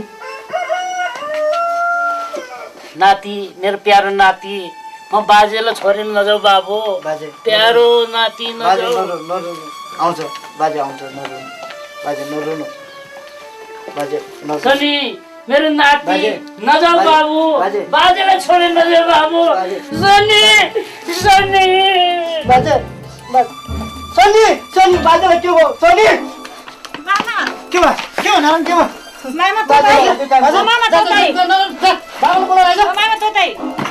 नाति मेरो प्यारो नाति म बाजेलाई छोडेर नजाऊ बाबु बाजे प्यारो नाति बाजे नजाऊ नरुनु नरुनु आउँछ बाजे आउँछ नरुनु बाजे नरुनु बाजे नरुनु सनी मेरो नाति बाजे, नजाऊ बाजे, बाबु बाजे, बाजेलाई छोडेर नजाऊ बाबु सनी सनी बाजे सनी सनी बाजेलाई के भयो सनी मामा के भयो के भयो नारायण के भयो मामा ततै मामा ततै बाबु बोला आइज मामा ततै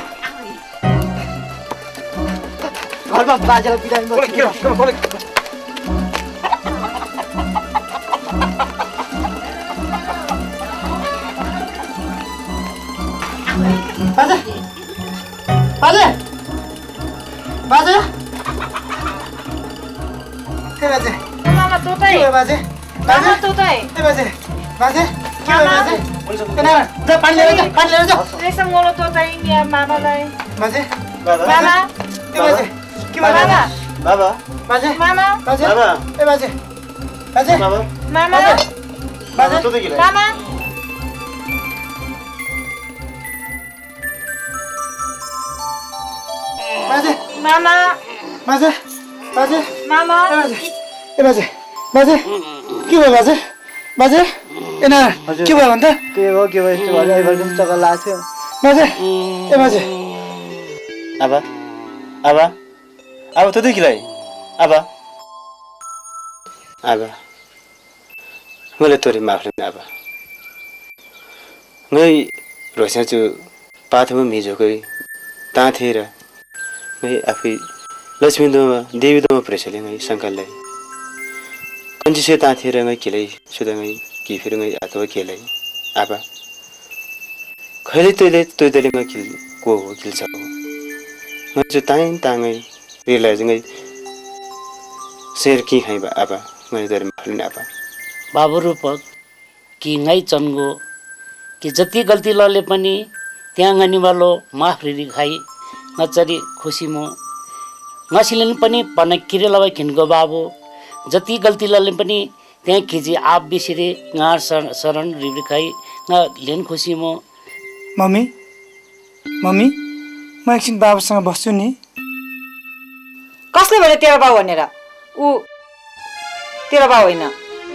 घरमा बाजेलाई बिरामी बोले के हो बोले बाजे बाजे बाजे के बाजे मामा ततै के बाजे मामा ततै के बाजे बाजे के बाजे ए नारायण जा पानी लिएर जा पानी लिएर जा त्यसो मोलो ततै नि मामालाई बाजे मामा के बाजे के मामा बाबा बाजे मामा बाजे बाबा ए बाजे बाजे बाबा मामा बाजे तो देखिए मामा बाजे मामा बाजे बाजे मामा ए बाजे बाजे के भयो बाजे बाजे ए नारायण के भयो भन्छ के हो के भयो यस्तो भयो अहिले चक्कर लागेको थियो बाजे ए बाजे आबा आबा आबा तो देखिलाई आबा आबा मैले तोरी माफ लिन आबा मै रोसा छु पाथमा मिजोकै ता थिएर मै आफै लक्ष्मी दोमा देवी दोमा प्रेसले मै शंकरलाई कंजी से ता थिएर मै केलै सुदा मै कि फेरि मै आतो केलै आबा खैले तैले तैले मै किल को हो किल छ मै चाहिँ ताइन ताङै रियलाइज मै शेर की खाइ बा आबा मै दर माफलिन आबा बाबु रूपक कि ngay चन्गो कि जति गल्ती लले पनि त्यहाँ गनी वालो माफ रिरी खाई नचरी खुसी मो नसिलन पनि पन किरे लवा खिनको बाबु जति गल्ती लले पनि त्यहाँ खिजी आप बिसिरे गार शरण रिरी खाई न लेन खुसी मो मम्मी मम्मी म एकछिन बाबासँग बस्छु नि कसले भने तेरो बाउ भनेर उ तेरो बाउ होइन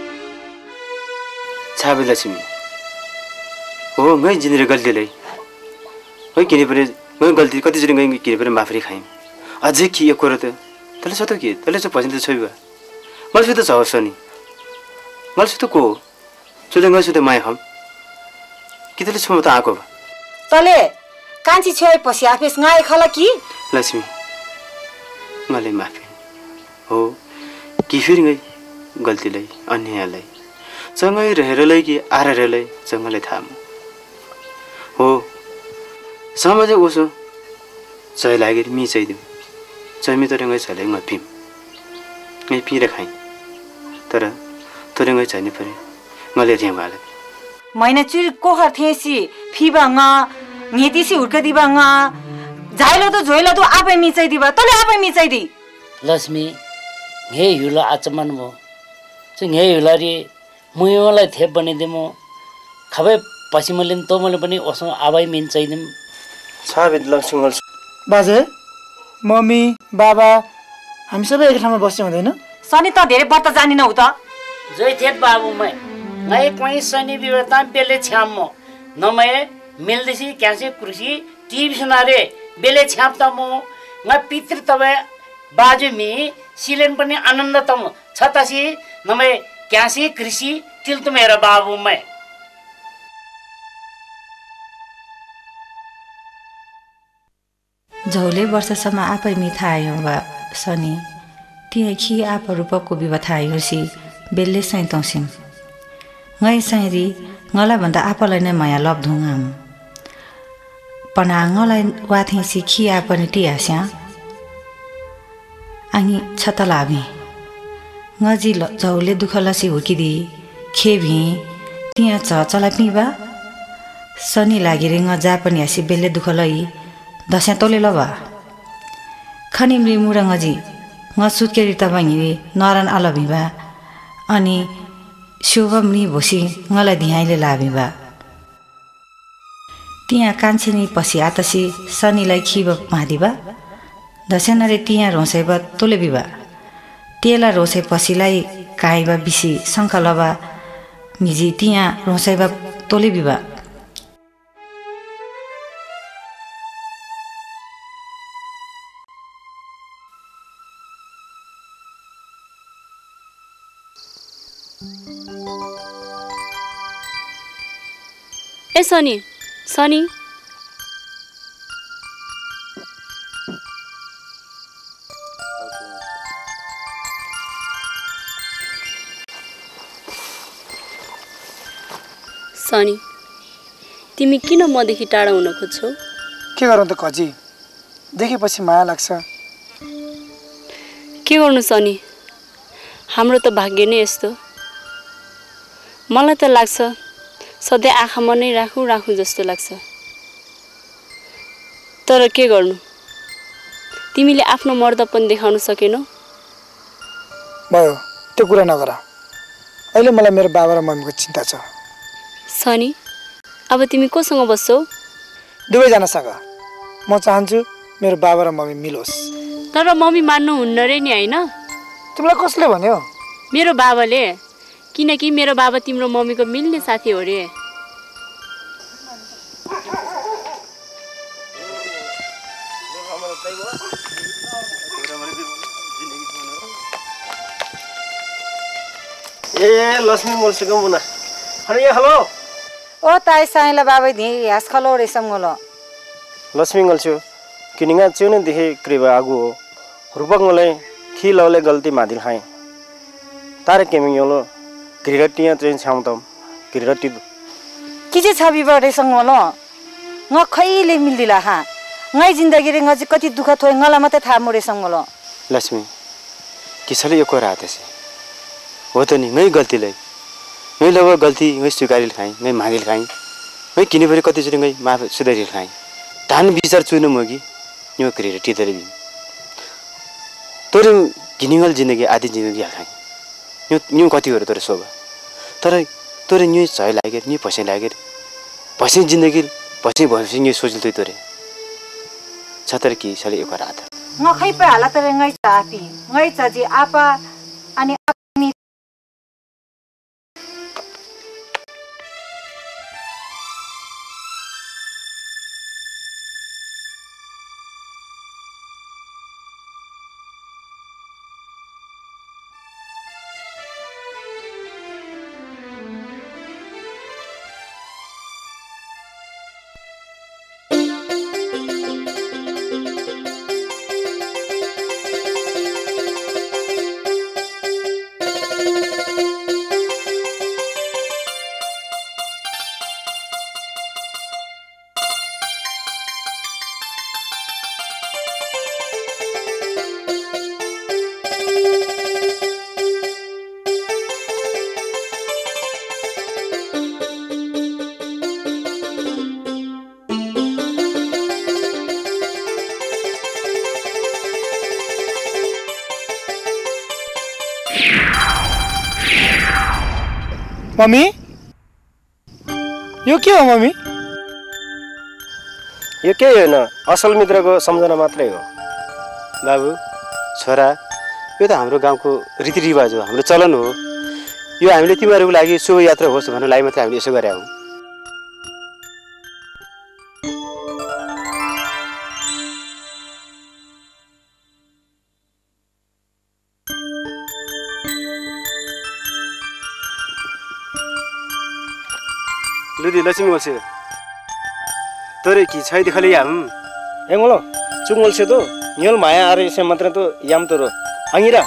छाबे लक्ष्मी हो मै जिनेर गल्तीले हो किने पनि मै गल्ती कति जति मै किने पनि माफरी खाइम अझै कि एक कोर त तले सतो के तले चाहिँ भजन त छैबा मलाई त छ सनी मलाई त को चले गए त माया हम कि तले छ त आको तले कान्छी छय पछि आफेस गाय खला कि लक्ष्मी मलाई माफी हो कि फेरि गई गल्तीलाई अन्यायलाई सँगै रहेरलाई कि आरेरलाई सँगैलाई थाम हो समाज ओसो चै लागि मी चाहिँ दिउ चैमी त रंगै छले ngपिम ngay पिएर खाएँ तर तोरे ngay चाहिने परे मैले थिएँ बाले मैना चुरी कोखर थिएसी फिबा nga ngeti si urka diba nga जाइलो तो जोइलो तो आपै मिचाइ दिबा तले आपै मिचाइ दि लक्ष्मी हे युला आचमन मो चाहिँ हे युलारी मुयोलाई थेप बनिदिमो खबै पछि मैले त मैले पनि ओसो आबै मिचाइ दिम छाबित लक्ष्मी बाजे मम्मी बाबा हामी सबै एक ठाउँमा बस्छ हुँदैन सनी त धेरै बत्त जानिन उ त जय थेत बाबु मै नै कोही सनी विवेता बेले छ्याम म नमय मिल्दिसी क्यासे कृषि टिभी सुनारे बेले छ्याप त म न पितृ तबे बाजु मी सिलेन पनि आनन्द तम छतासी नमय क्यासे कृषि तिल त मेरो बाबु मै झौले वर्षसम्म आफै मिथा आयो बा सनी तिहे खि आप रूपको विवथा आयोसी बेलले सैतौसिम ngै सैरी ngला भन्दा आफलाई नै माया लब्धुङाम पना ngलाई वाथि सिखि आपनि टियास्या आङि छतलाबी ngजी झौले दुखलसी हुकिदी खेभी तिया च चला पिबा सनी लागिरे ng जापनि आसी बेलले दुखलै दस्या तोले लबा खनिमली मुरङजी ng सुत्केरी तबाङि नरन अलबिबा अनि शुभमनी भोसी ngलाई धियाइले लाबिबा तिया कान्छिनी पछि आतसी सनीलाई खिब मादिबा दस्यानरे तिया रोसेबा तोले बिबा तेला रोसे पछिलाई काइबा बिसी संकलबा मिजी तिया रोसेबा तोले बिबा ए सनी सनी सनी तिमी किन मदेखि टाढा हुन खोज्छौ के गरौँ त कजी देखेपछि माया लाग्छ के गर्नु सनी हाम्रो त भाग्य नै यस्तो मलाई त लाग्छ सधैँ आँखामा नै राखौँ राखौँ जस्तो लाग्छ तर के गर्नु तिमीले आफ्नो मर्दपन देखाउन सकेनौ भयो त्यो कुरा नगर अहिले मलाई मेरो बाबा र मम्मीको चिन्ता छ सनी अब तिमी कोसँग बस्छौ दुवैजनासँग म चाहन्छु मेरो बाबा र मम्मी मिलोस् तर मम्मी मान्नुहुन्न रे नि हैन तिमीलाई कसले भन्यो मेरो बाबाले किनकि मेरो बाबा तिम्रो मम्मीको मिल्ने साथी हो रे ए लक्ष्मी मोलसेको मुना अनि यहाँ हेलो ओ ताई साइला बाबा धी यास खलो रे समगलो लक्ष्मी गल्छु किनिङा चिउने देखे क्रिबा आगु हो रुपंगले खिलौले गल्ती मादिल हाय तारे केमिङ योलो क्रिरटिया ट्रेन छाउँतम क्रिरटि किजे छबि बडे समगलो न खैले मिल्दिला हा ngै जिन्दगी रे ngजी कति दुख थोय ngला मात्रै थाहा मोरे समगलो लक्ष्मी किसले यो कुरा आतेसे हो त नि ngै गल्तीले ngै लब गल्ती ngै स्वीकारिल खाइ ngै मागिल खाइ ngै किनेबरे कति चोटि ngै माफ सुधारिल खाइ धान विचार चुनु मगी यो क्रिरटि तरे बि तोरे गिनिङल जिन्दगी आदि जिन्दगी खाइ यो यो कति हो तोरे सोभा तर तोरे न्यु छै लागेर नि पछि लागेर पछि जिन्दगी पछि भविष्य न्यु सोचिल तै तोरे छतर की सले एक रात न खै पे हाला तरे ngै चापी ngै चाजी आपा अनि अपनी मम्मी यो के हो मम्मी? यो केही होइन, असल मित्रको सम्झना मात्रै हो। बाबु छोरा, यो त हाम्रो गाउँको रीतिरिवाज हो, हाम्रो चलन हो। यो हामीले तिमीहरूको लागि शुभ यात्रा होस् भन्नको लागि मात्रै हामीले यसो गरे हौँ। लुदी लक्ष्मी बोल्छ तोरे की छै देखले याम एंगलो चुंगल से तो नियल माया आरे से मंत्र तो याम तो रो अंगिरा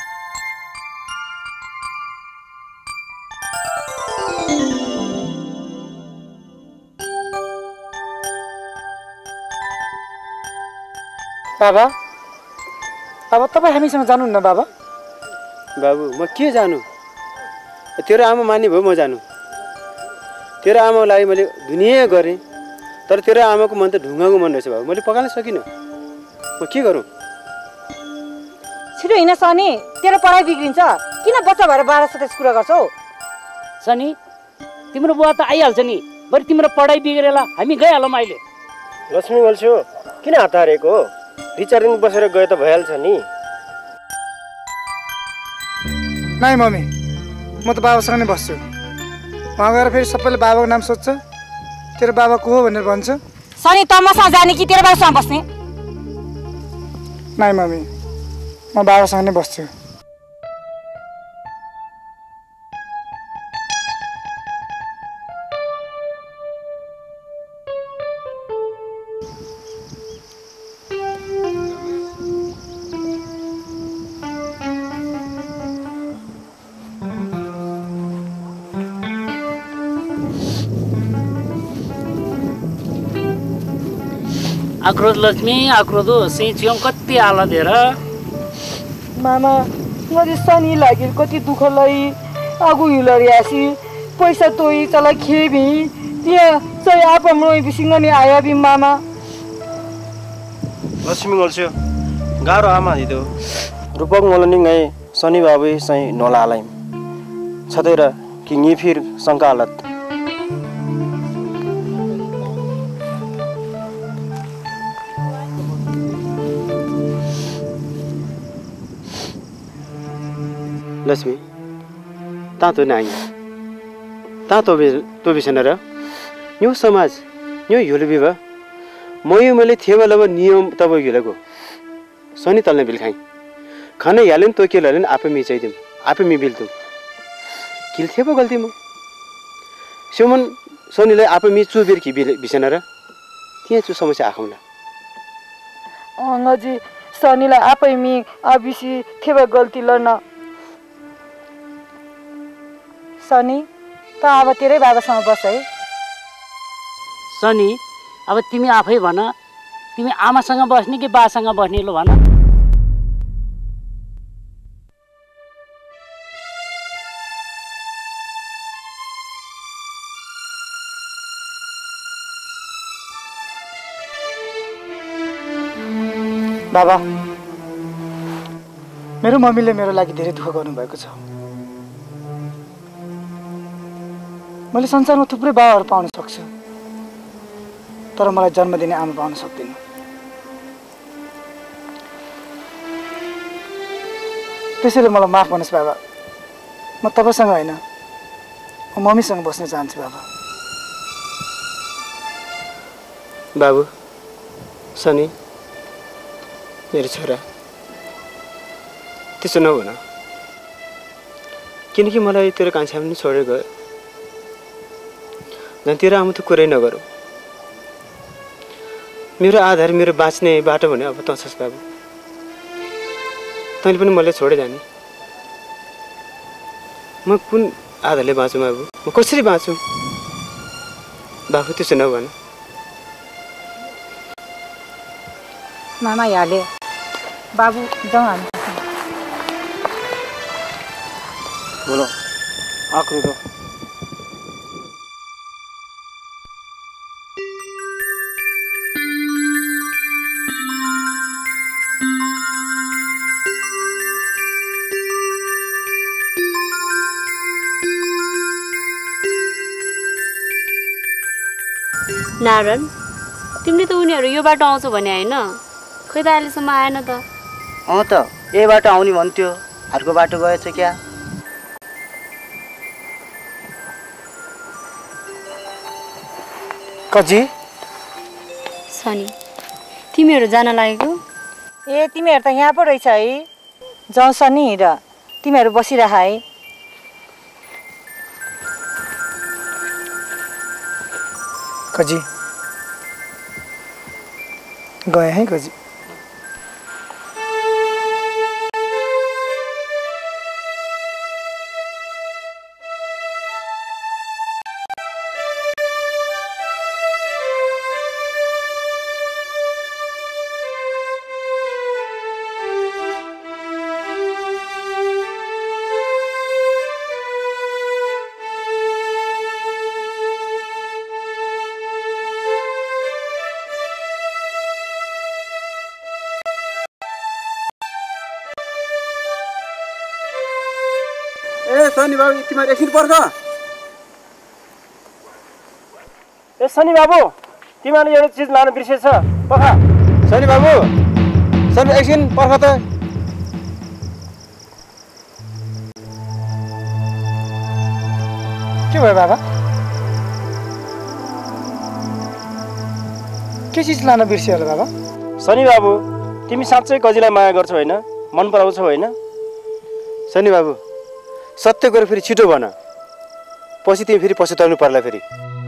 बाबा अब तपाईँ हामीसँग जानुहुन्न बाबा? बाबु म के जानु, तेरो आमा मान्ने भयो म जानु। तेरो आमाको लागि मैले दुनियाँ गरेँ, तर तेरो आमाको मन त ढुङ्गाको मन रहेछ बाबु, मैले पकाल्न सकिनँ। म के गरौँ? छिटो हिँड सनी, तेरो पढाइ बिग्रिन्छ। किन बच्चा भएर बाह्र सतेज कुरा गर्छौ? सनी तिम्रो बुवा त आइहाल्छ नि, बरु तिम्रो पढाइ बिग्रेला हामी गइहालौँ अहिले। लक्ष्मी बोल्छु किन हतारेको? दुई चार दिन बसेर गए त भइहाल्छ नि। नाइ मम्मी, म त बाबासँग नै बस्छु। वहाँ गएर फेरि सबैले बाबाको नाम सोध्छ, तेरो बाबा को हो भनेर भन्छ। सनी त मसँग जाने कि तेरो बाबासँग बस्ने? नाइ मम्मी, म बाबासँग नै बस्छु। आक्रोध लक्ष्मी आक्रोध हो सिंह चियम कति आला दिएर मामा मैले सनी लागेर कति दुःख लै आगु हिलरियासी पैसा तोई चला खेबी त्यहाँ चाहिँ आप मोई बिसिंग नि आया बि मामा। लक्ष्मी बोल्छु गाह्रो आमा दिदो रूपक मोलनी गए शनि बाबु चाहिँ नलालाई छदैर कि नि फिर संकालत लक्ष्मी तातो नाइ तातो तो बिसन र यो समाज यो हिलो बिवा मयो मैले थेवा लब नियम तब हिलको सनी तल्ने बिल खाइ खाने यालेन तो के ललेन आपे मिचाइदिम आपे मि बिल्तु किल थेवा गल्ती म सुमन सनीलाई आपे मि चु बिर कि बिसन र त्यहाँ चु समस्या आखौला अंगजी सनीलाई आपै मि आबिसी थेवा गल्ती लर्न। सनी त अब तेरै बाबासँग बस है। सनी अब तिमी आफै भन, तिमी आमासँग बस्ने कि बासँग बस्ने लो भन। बाबा मेरो मम्मीले मेरो लागि धेरै दुःख गर्नुभएको छ। मैले संसारमा थुप्रै बाबाहरू पाउन सक्छु, तर मलाई जन्म दिने आमा पाउन सक्दिनँ। त्यसैले मलाई माफ गर्नुहोस् बाबा, म तपाईसँग होइन म मम्मीसँग बस्न चाहन्छु बाबा। बाबु सनी मेरो छोरा त्यसो नभन, किनकि मलाई तेरो कान्छा पनि छोडेर गयो। झन् तेरो आमा त कुरै नगरौ, मेरो आधार मेरो बाँच्ने बाटो भने अब त छस् बाबु। तैँले पनि मलाई छोडे जाने, म कुन आधारले बाँचुँ बाबु, म कसरी बाँचुँ बाबु? त्यसो नभन। मामा याले बाबु जाउँ हामी। बोलो आक्रोध नारायण तिमीले त उनीहरू यो बाटो आउँछ भने होइन खै त अहिलेसम्म आएन त अँ त यही बाटो आउने भन्थ्यो अर्को बाटो गएछ क्या कजी सनी तिमीहरू जान लागेको ए तिमीहरू त यहाँ पो रहेछ है जाउँ सनी र तिमीहरू बसिरह है कजी गए है कजी ए सनी बाबु तिमीहरू एकछिन पर्छ ए सनी बाबु तिमीहरूले एउटा चिज लानु बिर्सेछ पखा सनी बाबु सनी एकछिन पर्ख त के भयो बाबा के चिज लान बिर्सियो होला बाबा सनी बाबु तिमी साँच्चै कजीलाई माया गर्छौ होइन मन पराउँछौ होइन सनी बाबु सत्य कुरा फेरि छिटो भन पछि तिमी फेरि पछुताउनु पर्ला फेरि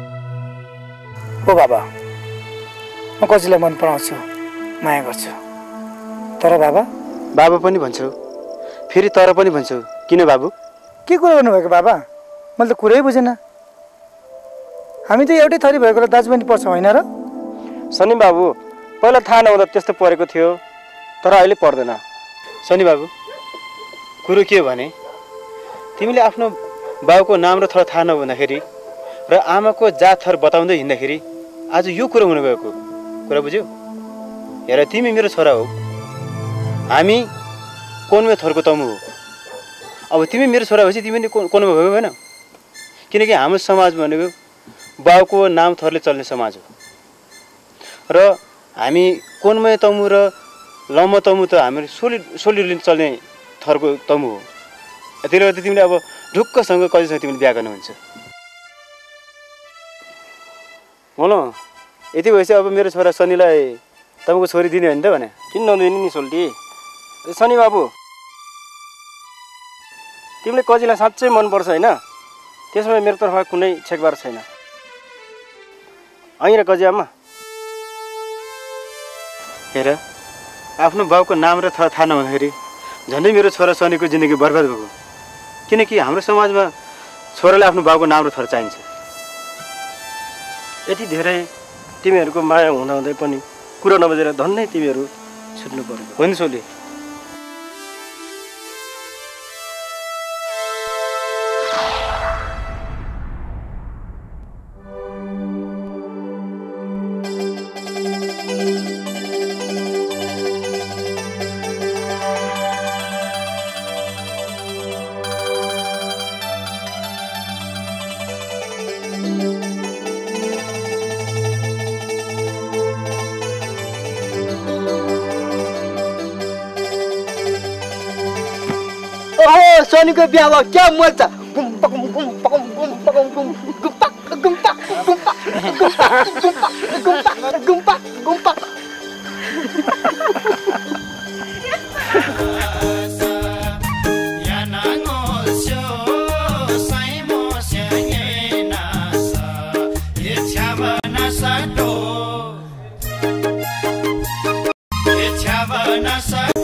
ओ बाबा म कजीलाई मन पराउँछु माया गर्छु तर बाबा बाबा पनि भन्छौ फेरि तर पनि भन्छौ किन बाबु के कुरा गर्नुभएको बाबा मैले त कुरै बुझेन हामी त एउटै थरी भएकोले दाजुबहिनी पर्छौँ होइन र सनी बाबु पहिला थाहा नहुँदा त्यस्तो परेको थियो तर अहिले पर्दैन सनी बाबु कुरो के भने तिमीले आफ्नो बाबुको नाम र थर थाहा नहुँदाखेरि र आमाको जात थर बताउँदै हिँड्दाखेरि आज यो कुरो हुन गएको कुरा बुझ्यौ हेर तिमी मेरो छोरा हो हामी कोनमे थरको तमु हो अब तिमी मेरो छोरा भएपछि तिमी कोनमा भयो भएन किनकि हाम्रो समाज भनेको बाबुको नाम थरले चल्ने समाज हो र हामी कोनमय तमु र लम्ब तमु त हाम्रो सोलि सोलिले चल्ने थरको तमु हो त्यसले गर्दा तिमीले अब ढुक्कसँग कतिसँग तिमीले बिहा गर्नुहुन्छ बोलो यति भएपछि अब मेरो छोरा सनीलाई तपाईँको छोरी दिने हो नि त भने किन नदिने नि सोल्टी सनी बाबु तिमीले कजीलाई साँच्चै मनपर्छ होइन त्यसमा मेरो तर्फबाट कुनै छेकबार छैन અહીં र कजी आमा हेर आफ्नो बाबुको नाम र थाहा नहुँदाखेरि झन्डै मेरो छोरा सनीको जिन्दगी बर्बाद भएको किनकि हाम्रो समाजमा छोराले आफ्नो बाबुको नाम र थर चाहिन्छ यति धेरै तिमीहरूको माया हुँदाहुँदै पनि कुरा नबुझेर धन्नै तिमीहरू छुट्नु पर्यो हो नि सोली सोनीको बिहा भयो क्या मजा गुम्पा गुम्पा गुम्पा गुम्पा गुम्पा गुम्पा गुम्पा गुम्पा गुम्पा गुम्पा It's